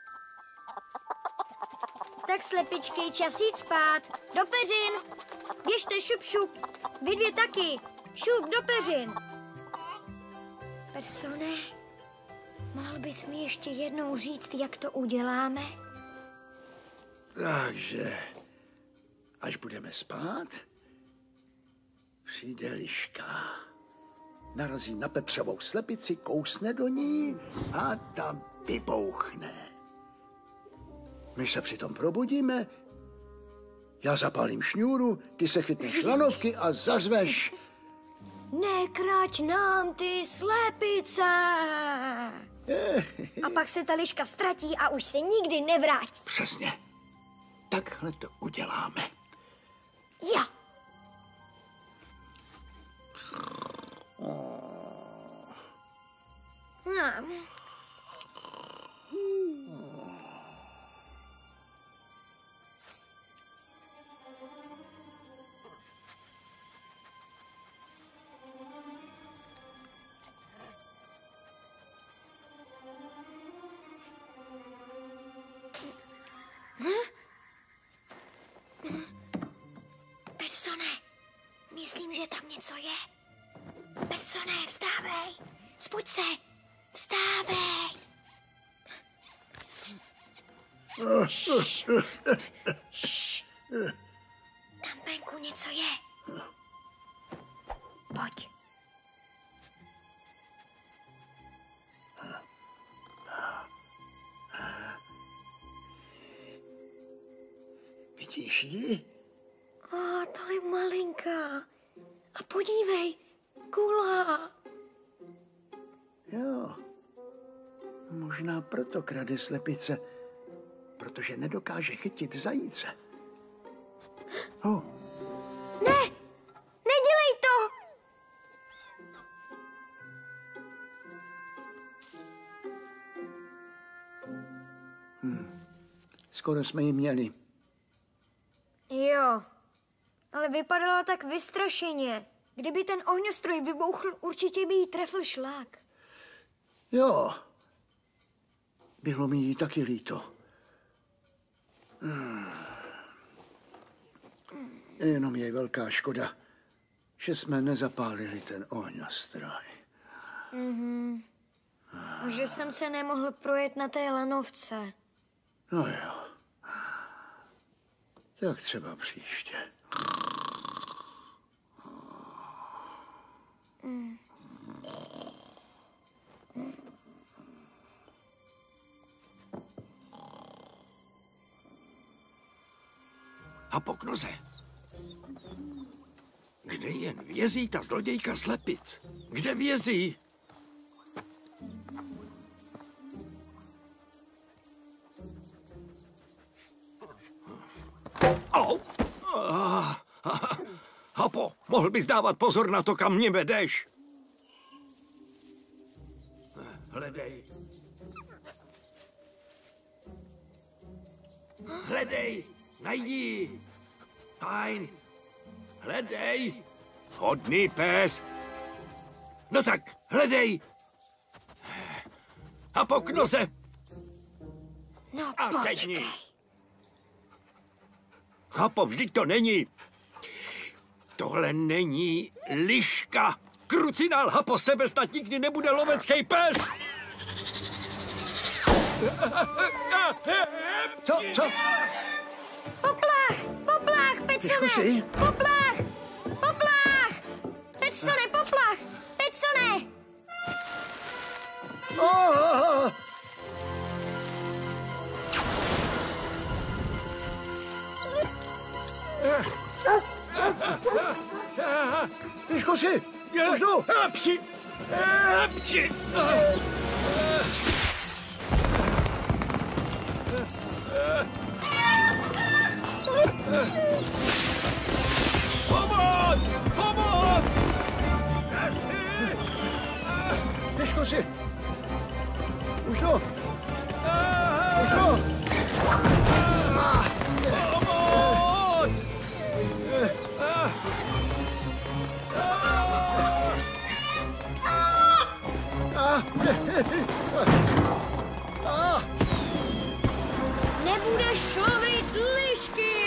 Tak slepičky, čas jít spát. Do peřin. Běžte, šup, šup. Vy dvě taky. Šup, do peřin. Persone, mohl bys mi ještě jednou říct, jak to uděláme? Takže, až budeme spát, přijde liška. Narazí na pepřovou slepici, kousne do ní a tam vybouchne. My se přitom probudíme, já zapálím šňůru, ty se chytneš lanovky a zařveš. Nekrať nám ty slepice! A pak se ta liška ztratí a už se nikdy nevrátí. Přesně. Takhle to uděláme. Jo. No. Persone, myslím, že tam něco je. Persone, vstávej. Zbuď se. Vstávej. Šš. Šš. Tam venku něco je. Pojď. Vidíš ji? A to je malinká. A podívej, kulá. Jo. Možná proto krade slepice, protože nedokáže chytit zajíce. Oh. Ne, nedělej to. Hm. Skoro jsme ji měli. Jo, ale vypadala tak vystrašeně. Kdyby ten ohňostroj vybouchl, určitě by jí trefil šlák. Jo. Bylo mi jí taky líto. Hmm. Jenom je velká škoda, že jsme nezapálili ten ohňostroj. Mhm. A že jsem se nemohl projet na té lanovce. No jo. Tak třeba příště. Mm. A po knoze. Kde jen vězí ta zlodějka slepic? Kde vězí? Au! Ah, ah, Hapo, mohl bys dávat pozor na to, kam mě vedeš? Hledej. Hledej, najdi. Fajn. Hledej. Hodný pes. No tak, hledej. A po knoze. No, a sedni. Hapo, vždyť to není. Tohle není liška. Krucinál, Hapo, z tebe snad nikdy nebude lovecký pes. Co, co? Poplach, poplach, Petsone. Poplach, poplach. Petsone, poplach, Petsone. Oh! Liško si! Už jdu! Pši! Pši! Pomoc! Pomoc! Liško si! Už jdu! Už jdu! Pomoc! Nebudeš lovit lišky!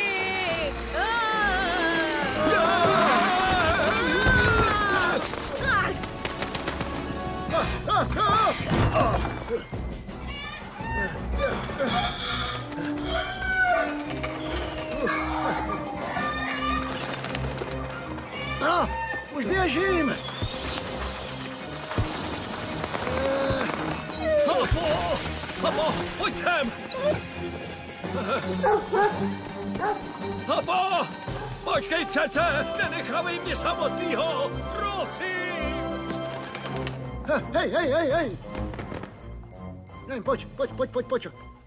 A, už běžím! Hapo! Hapo, pojď sem! Hapo! Počkej přece! Nenechávej mě samotnýho! Prosím! Hej, hej, hej, hej! Ne, pojď, pojď, pojď, pojď, pojď.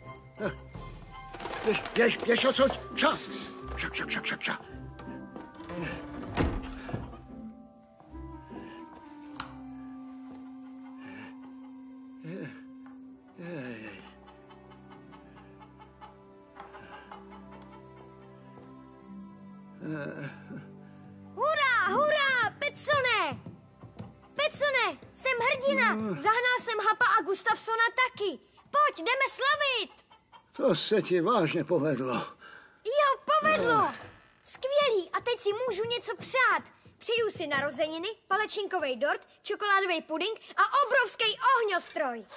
Běž, běž, běž odsud! Ša! Ša, ša, ša, ša, ša. Hurá, hurá, Petsone! Petsone, jsem hrdina! Zahnal jsem Hapa a Gustafsona taky. Pojď, jdeme slavit! To se ti vážně povedlo. Jo, povedlo! Skvělý, a teď si můžu něco přát. Přeju si narozeniny, palečinkový dort, čokoládový puding a obrovský ohňostroj.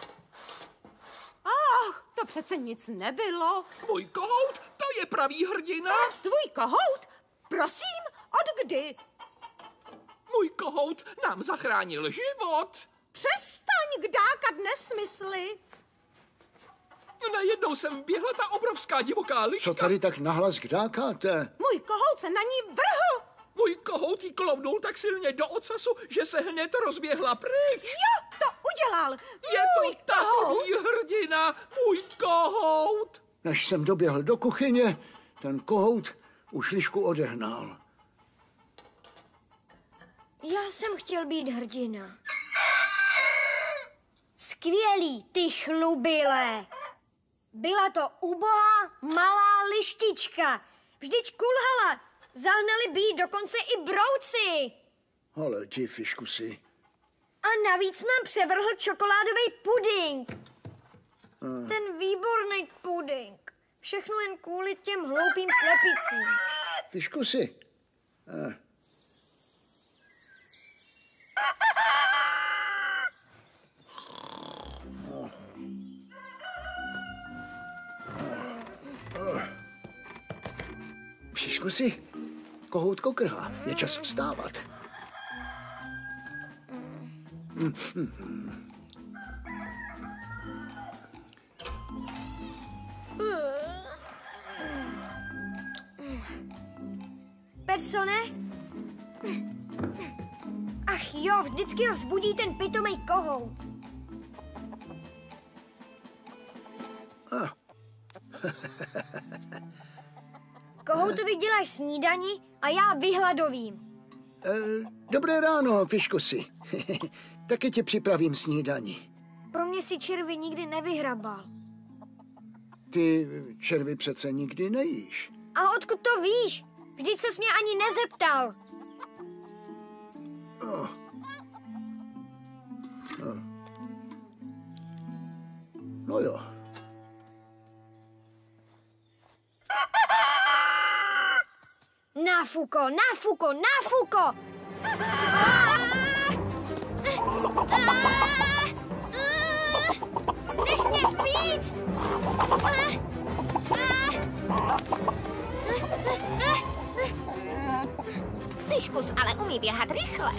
Ach, to přece nic nebylo. Můj kohout, to je pravý hrdina. Tvůj kohout? Prosím, od kdy? Můj kohout nám zachránil život. Přestaň kdákat nesmysly. Najednou jsem vběhla ta obrovská divoká liška. Co tady tak nahlas kdákáte? Můj kohout se na ní vrhl. Můj kohout jí klovnul tak silně do ocasu, že se hned rozběhla pryč. Jo, to udělal. Je Můj to takový hrdina, můj kohout. Než jsem doběhl do kuchyně, ten kohout už lišku odehnal. Já jsem chtěl být hrdina. Skvělý, ty chlubilé. Byla to ubohá malá lištička. Vždyť kulhala. Zahnali by jí dokonce i brouci. Ale ti fiškusy. A navíc nám převrhl čokoládový puding. Hmm. Ten výborný puding. Všechno jen kvůli těm hloupým slepicím. Fiškusy. Eh. Fiškusy, kohout kokrhá, je čas vstávat. Persone? Ach jo, vždycky ho vzbudí ten pitomej kohout. Ah. Kohoutovi děláš snídani a já vyhladovím. E, dobré ráno, fiškusy. Taky ti připravím snídani. Pro mě si červy nikdy nevyhrabal. Ty červy přece nikdy nejíš. A odkud to víš? Vždyť ses mě ani nezeptal. Oh. Oh. No jo. Náfuko, náfuko, náfuko! Nech mě víc! Fiškus ale umí běhat rychle.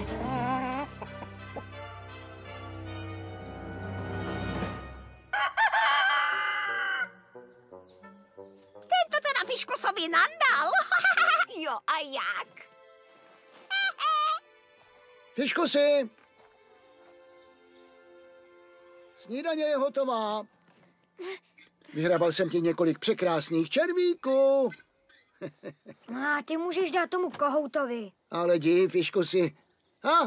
Ten to teda Fiškusovi nandal. Jo, a jak? Fiškusy! Snídaně je hotová. Vyhrabal jsem ti několik překrásných červíků. A ty můžeš dát tomu kohoutovi. Ale jdi, fiškusy. A?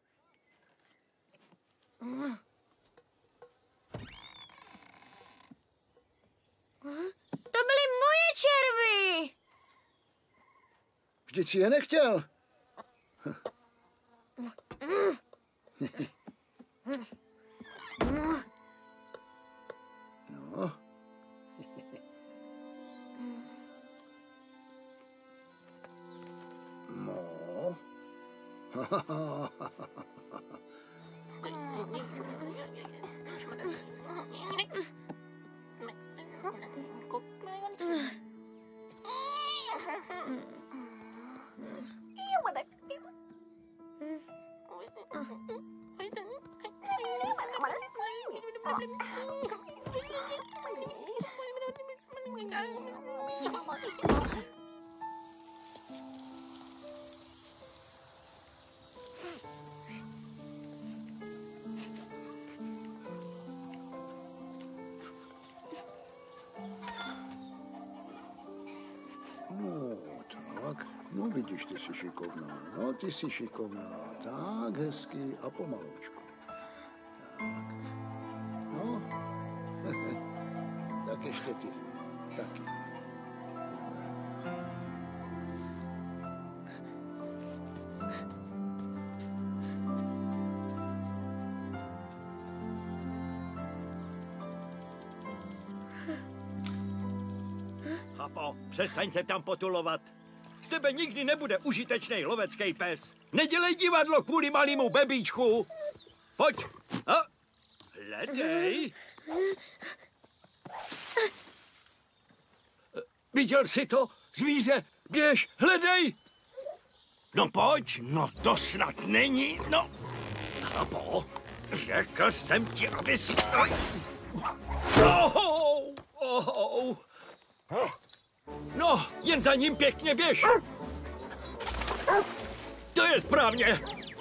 To byly moje červy! Vždyť si je nechtěl. No. No. No, tak. No vidíš, ty jsi šikovná. No, ty jsi šikovná. Tak, hezky a pomaloučku. Tak. No. Tak ještě ty. Taky. Hapo, přestaňte tam potulovat. Z tebe nikdy nebude užitečný lovecký pes. Nedělej divadlo kvůli malému bebíčku. Pojď. A? Hledej. Viděl jsi to? Zvíře, běž, hledej. No pojď, no to snad není, no. Hapo, řekl jsem ti, abys... Oh, oh. No, jen za ním pěkně běž. To je správně.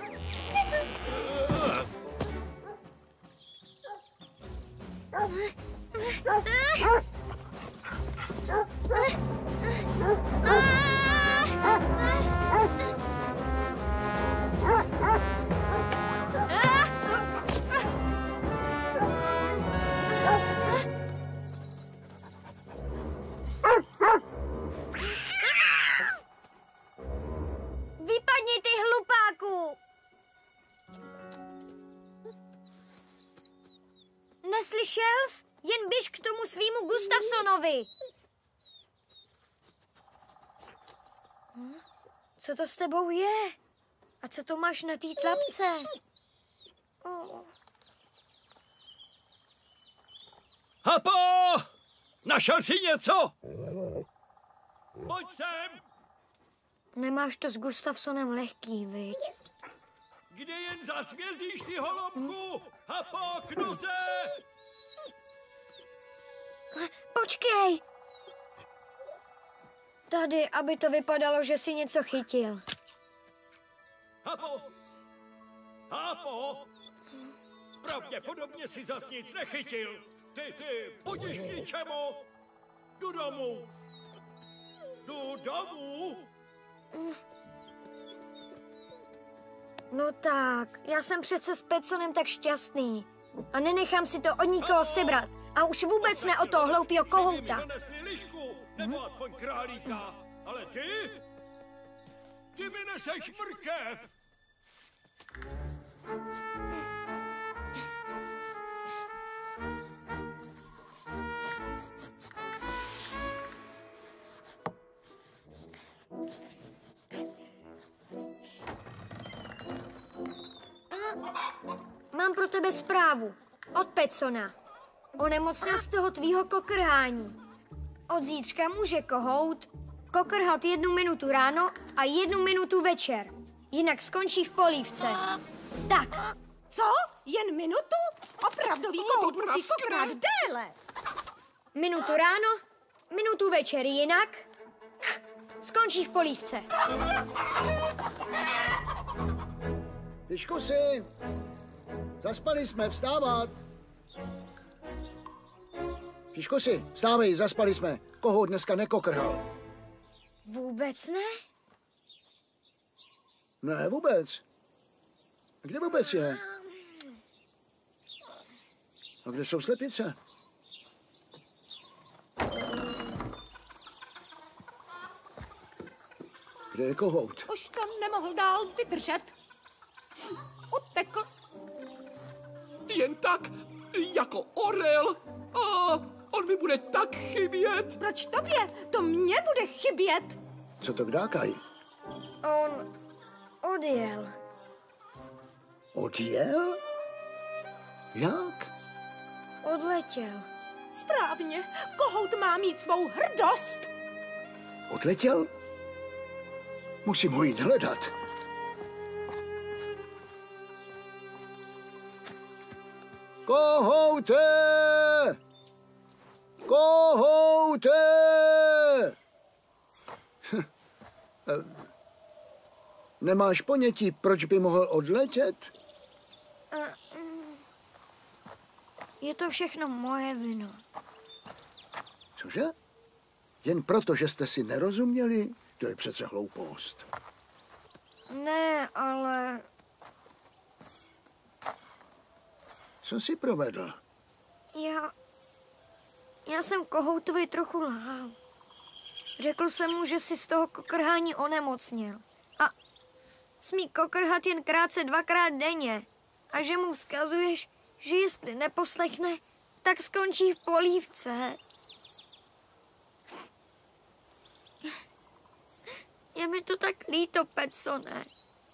Vypadni, ty hlupáku! Neslyšel jsi? Jen běž k tomu svýmu Gustafsonovi. Hm? Co to s tebou je? A co to máš na té tlapce? Oh. Hapo! Našel jsi něco? Pojď sem! Nemáš to s Gustafsonem lehký, viď? Kde jen zasvězíš ty holubku? Hapo, k noze! Počkej! Tady, aby to vypadalo, že jsi něco chytil. Hapo! Hapo! Pravděpodobně si zas nic nechytil. Ty, ty, pojď k ničemu. Jdu domů. Jdu domů. No tak, já jsem přece s Petsonem tak šťastný. A nenechám si to od nikoho sebrat. A už vůbec ne od toho hloupýho kohouta. Donesli lišku, nebo aspoň králíka. Ale ty? Ty mi neseš mrkev. Mám pro tebe zprávu. Od Petsona. Onemocněl z toho tvýho kokrhání. Od zítřka může kohout kokrhat jednu minutu ráno a jednu minutu večer. Jinak skončí v polívce. Tak. Co? Jen minutu? Opravdový kohout musí kokrhat déle. Minutu ráno, minutu večer, jinak skončí v polívce. Fiškusy, zaspali jsme, vstávat. Fiškusy, vstávej, zaspali jsme. Kohout dneska nekokrhal. Vůbec ne? Ne, vůbec. Kde vůbec je? A kde jsou slepice? Kde je kohout? Už to nemohl dál vydržet. Utekl. jen tak, jako orel. A on mi bude tak chybět. Proč tobě? To mně bude chybět. Co to kdákají? On odjel. Odjel? Jak? Odletěl. Správně. Kohout má mít svou hrdost. Odletěl? Musím ho jít hledat. Kohoute! Kohoute! Nemáš ponětí, proč by mohl odletět? Je to všechno moje vina. Cože? Jen proto, že jste si nerozuměli? To je přece hloupost. Ne, ale Co jsi provedl? já... Já jsem kohoutovi trochu lhal. Řekl jsem mu, že si z toho kokrhání onemocněl. A smí kokrhat jen krátce dvakrát denně. A že mu vzkazuješ, že jestli neposlechne, tak skončí v polívce. Je mi to tak líto, Pedsone.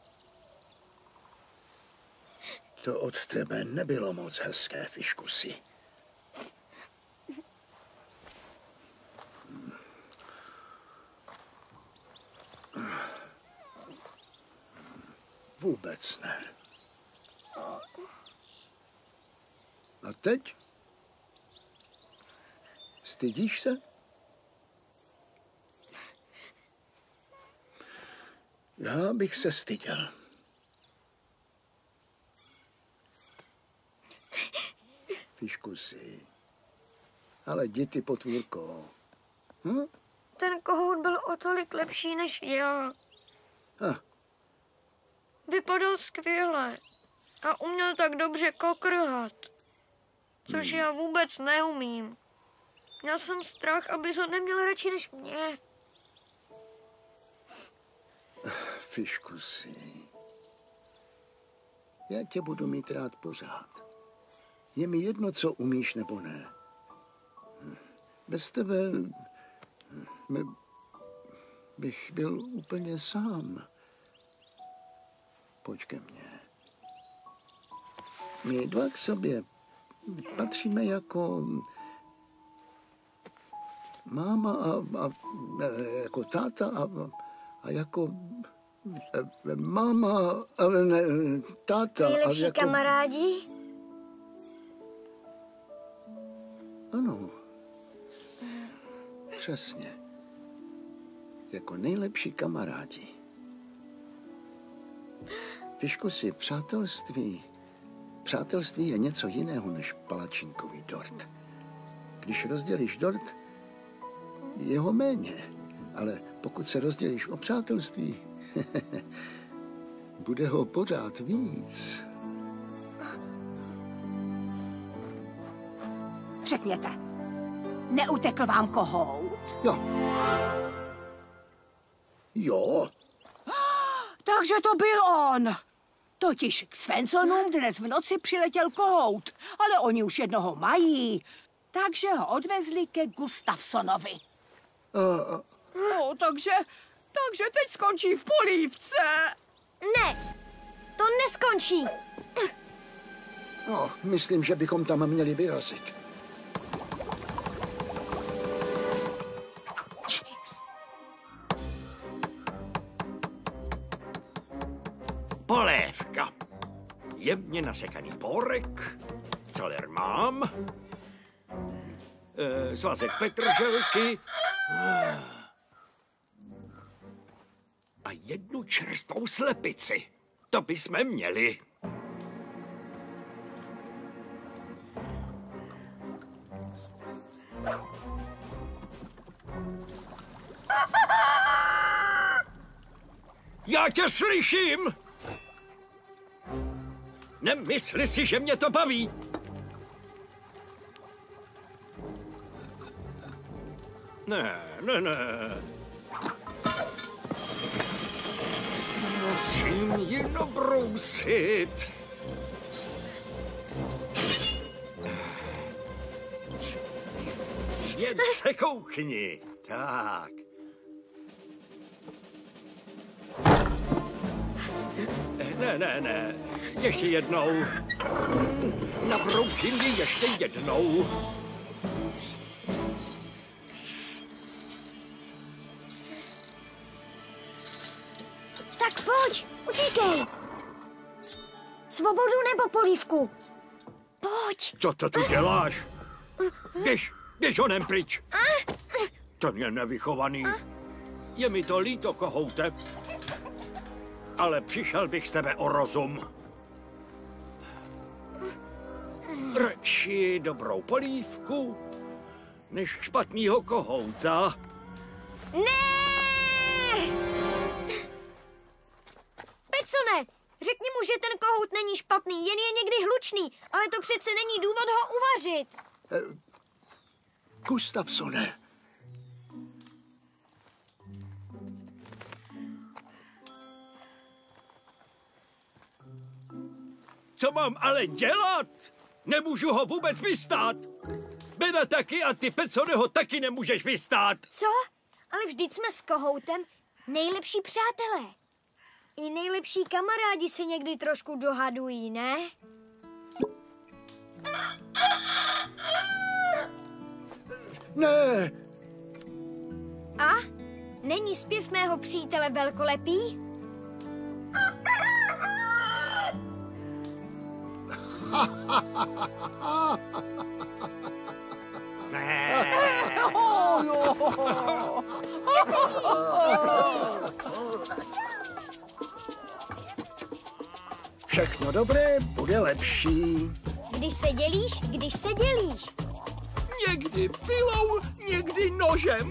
To od tebe nebylo moc hezké, Fiškusi. Vůbec ne. A teď? Stydíš se? Já bych se styděl. Fiškusi. Ale jdi ty, potvůrko. Hm? Ten kohout byl o tolik lepší než já. Ha. Vypadal skvěle a uměl tak dobře kokrhat, což já vůbec neumím. Měl jsem strach, aby ho neměl radši než mě. Fiškusi. Já tě budu mít rád pořád. Je mi jedno, co umíš nebo ne. Bez tebe bych byl úplně sám. Pojď ke mně. My dva k sobě patříme jako máma a, a jako táta a, a jako máma a ne, táta. Nejlepší a jako... kamarádi? Ano. Přesně. Jako nejlepší kamarádi. Fiškusi, přátelství. Přátelství je něco jiného než palačinkový dort. Když rozdělíš dort, je ho méně. Ale pokud se rozdělíš o přátelství, bude ho pořád víc. Řekněte, neutekl vám kohout? Jo. Jo. Takže to byl on. Totiž k Svensonům dnes v noci přiletěl kohout, ale oni už jednoho mají. Takže ho odvezli ke Gustafsonovi. Uh, uh. No, takže, takže teď skončí v polívce. Ne, to neskončí. No, myslím, že bychom tam měli vyrazit. Polévka. Jemně nasekaný pórek, celer mám, e, svazek petrželky a jednu čerstvou slepici. To bychom měli. Já tě slyším! Nemysli si, že mě to baví. Ne, ne, ne. Musím ji nabrousit. Jen se koukni. Tak. Ne, ne, ne. Ještě jednou. Nabrousím ji ještě jednou. Tak pojď, utíkej. Svobodu nebo polívku? Pojď. Co to tu děláš? Běž, běž honem pryč. Ten je nevychovaný. Je mi to líto, kohoute. Ale přišel bych z tebe o rozum. Radši dobrou polívku, než špatnýho kohouta. Ne! Pecone, řekni mu, že ten kohout není špatný, jen je někdy hlučný, ale to přece není důvod ho uvařit. Gustafsone. Co mám ale dělat? Nemůžu ho vůbec vystát. Bena taky a ty, Pecone, ho taky nemůžeš vystát. Co? Ale vždyť jsme s kohoutem nejlepší přátelé. I nejlepší kamarádi se někdy trošku dohadují, ne? Ne. A? Není zpěv mého přítele velkolepý? Všechno dobré bude lepší. Když se dělíš, když se dělíš. Někdy pilou, někdy nožem.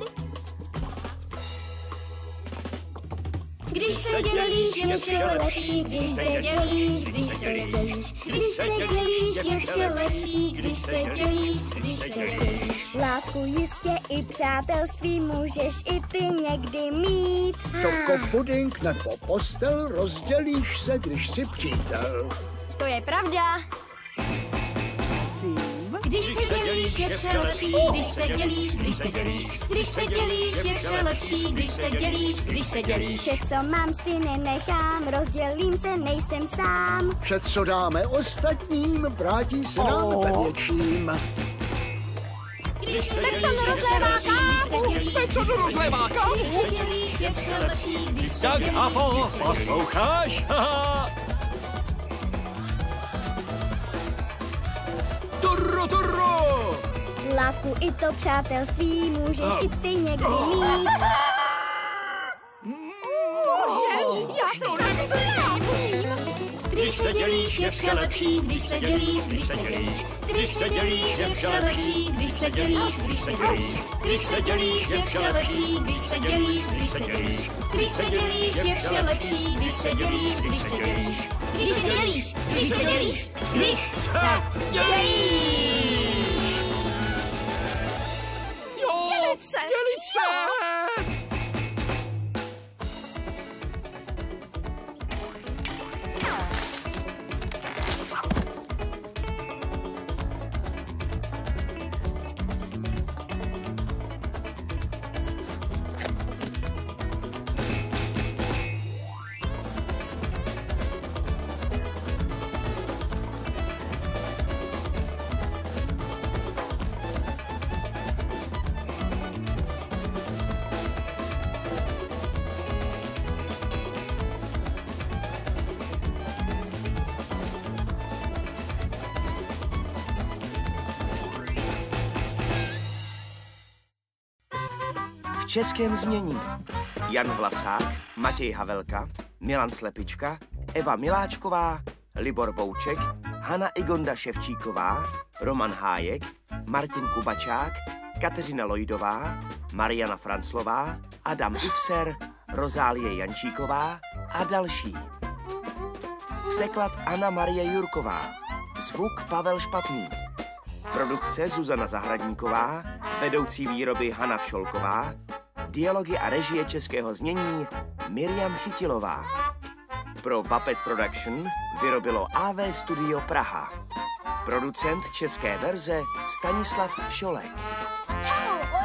Když se dělíš, je vše lepší, když se dělíš, když se dělíš, když se dělíš, je vše lepší, když se dělíš, když se dělíš. Lásku jistě i přátelství můžeš i ty někdy mít. Čoko puding nebo postel, rozdělíš se, když si přítel. To je pravda. Když se dělíš, je vše lepší, když se dělíš, když se dělíš, když se dělíš, je vše lepší, když se dělíš, když se dělíš. Vše, co mám, si nenechám, rozdělím se, nejsem sám. Vše, co dáme ostatním, vrátí se nám ve větším. Když se dělíš, je vše lepší, když se dělíš, Pecone rozlévá kávu. když se dělíš, je vše lepší, když se Tak, dělíš, Hafo, když se dělíš. posloucháš? Turro, turro! Lásku i to přátelství můžeš i ty někdy mít. Já se Když se dělíš, je vše lepší, když se dělíš, když se dělíš. Když se dělíš, je vše lepší, když se dělíš, když se dělíš. Když se dělíš, je vše lepší, když se dělíš, když se dělíš. Když se dělíš, je vše lepší, když se dělíš, když se dělíš. Když se dělíš, když se dělíš, když se dělíš. Jo, Dělit se. dělit se. V českém znění Jan Vlasák, Matěj Havelka, Milan Slepička, Eva Miláčková, Libor Bouček, Hana Igonda Ševčíková, Roman Hájek, Martin Kubačák, Kateřina Lojdová, Mariana Franclová, Adam Ipser, Rozálie Jančíková a další. Překlad Anna Marie Jurková, zvuk Pavel Špatný, produkce Zuzana Zahradníková, vedoucí výroby Hana Všolková, dialogy a režie českého znění Miriam Chytilová. Pro Vapet Production vyrobilo á vé Studio Praha. Producent české verze Stanislav Všolek. Au,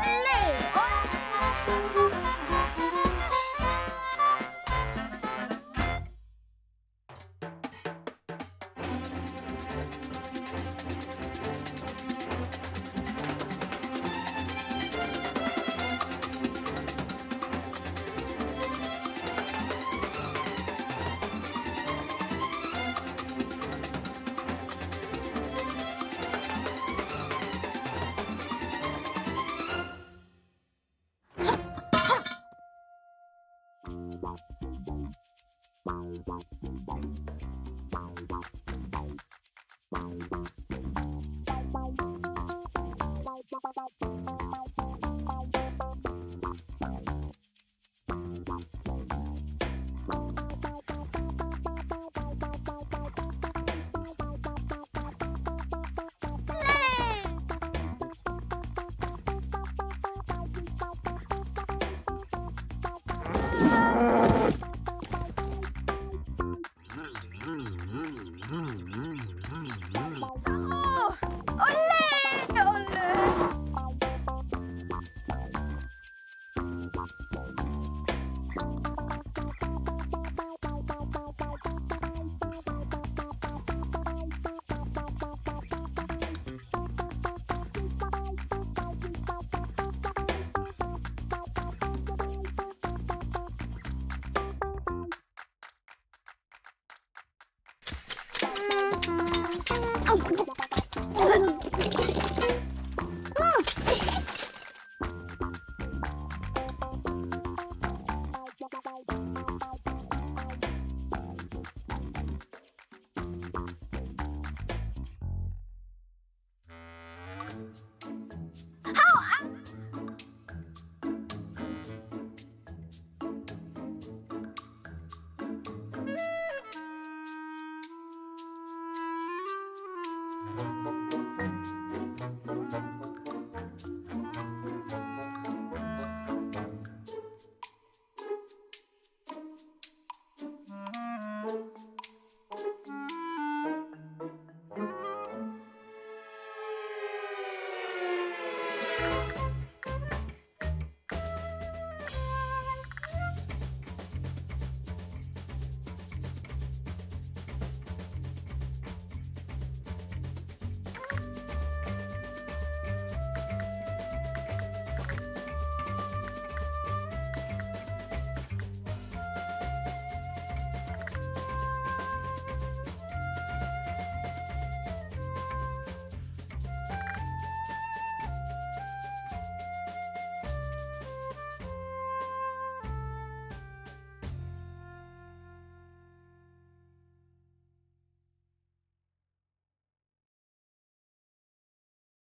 Thank you.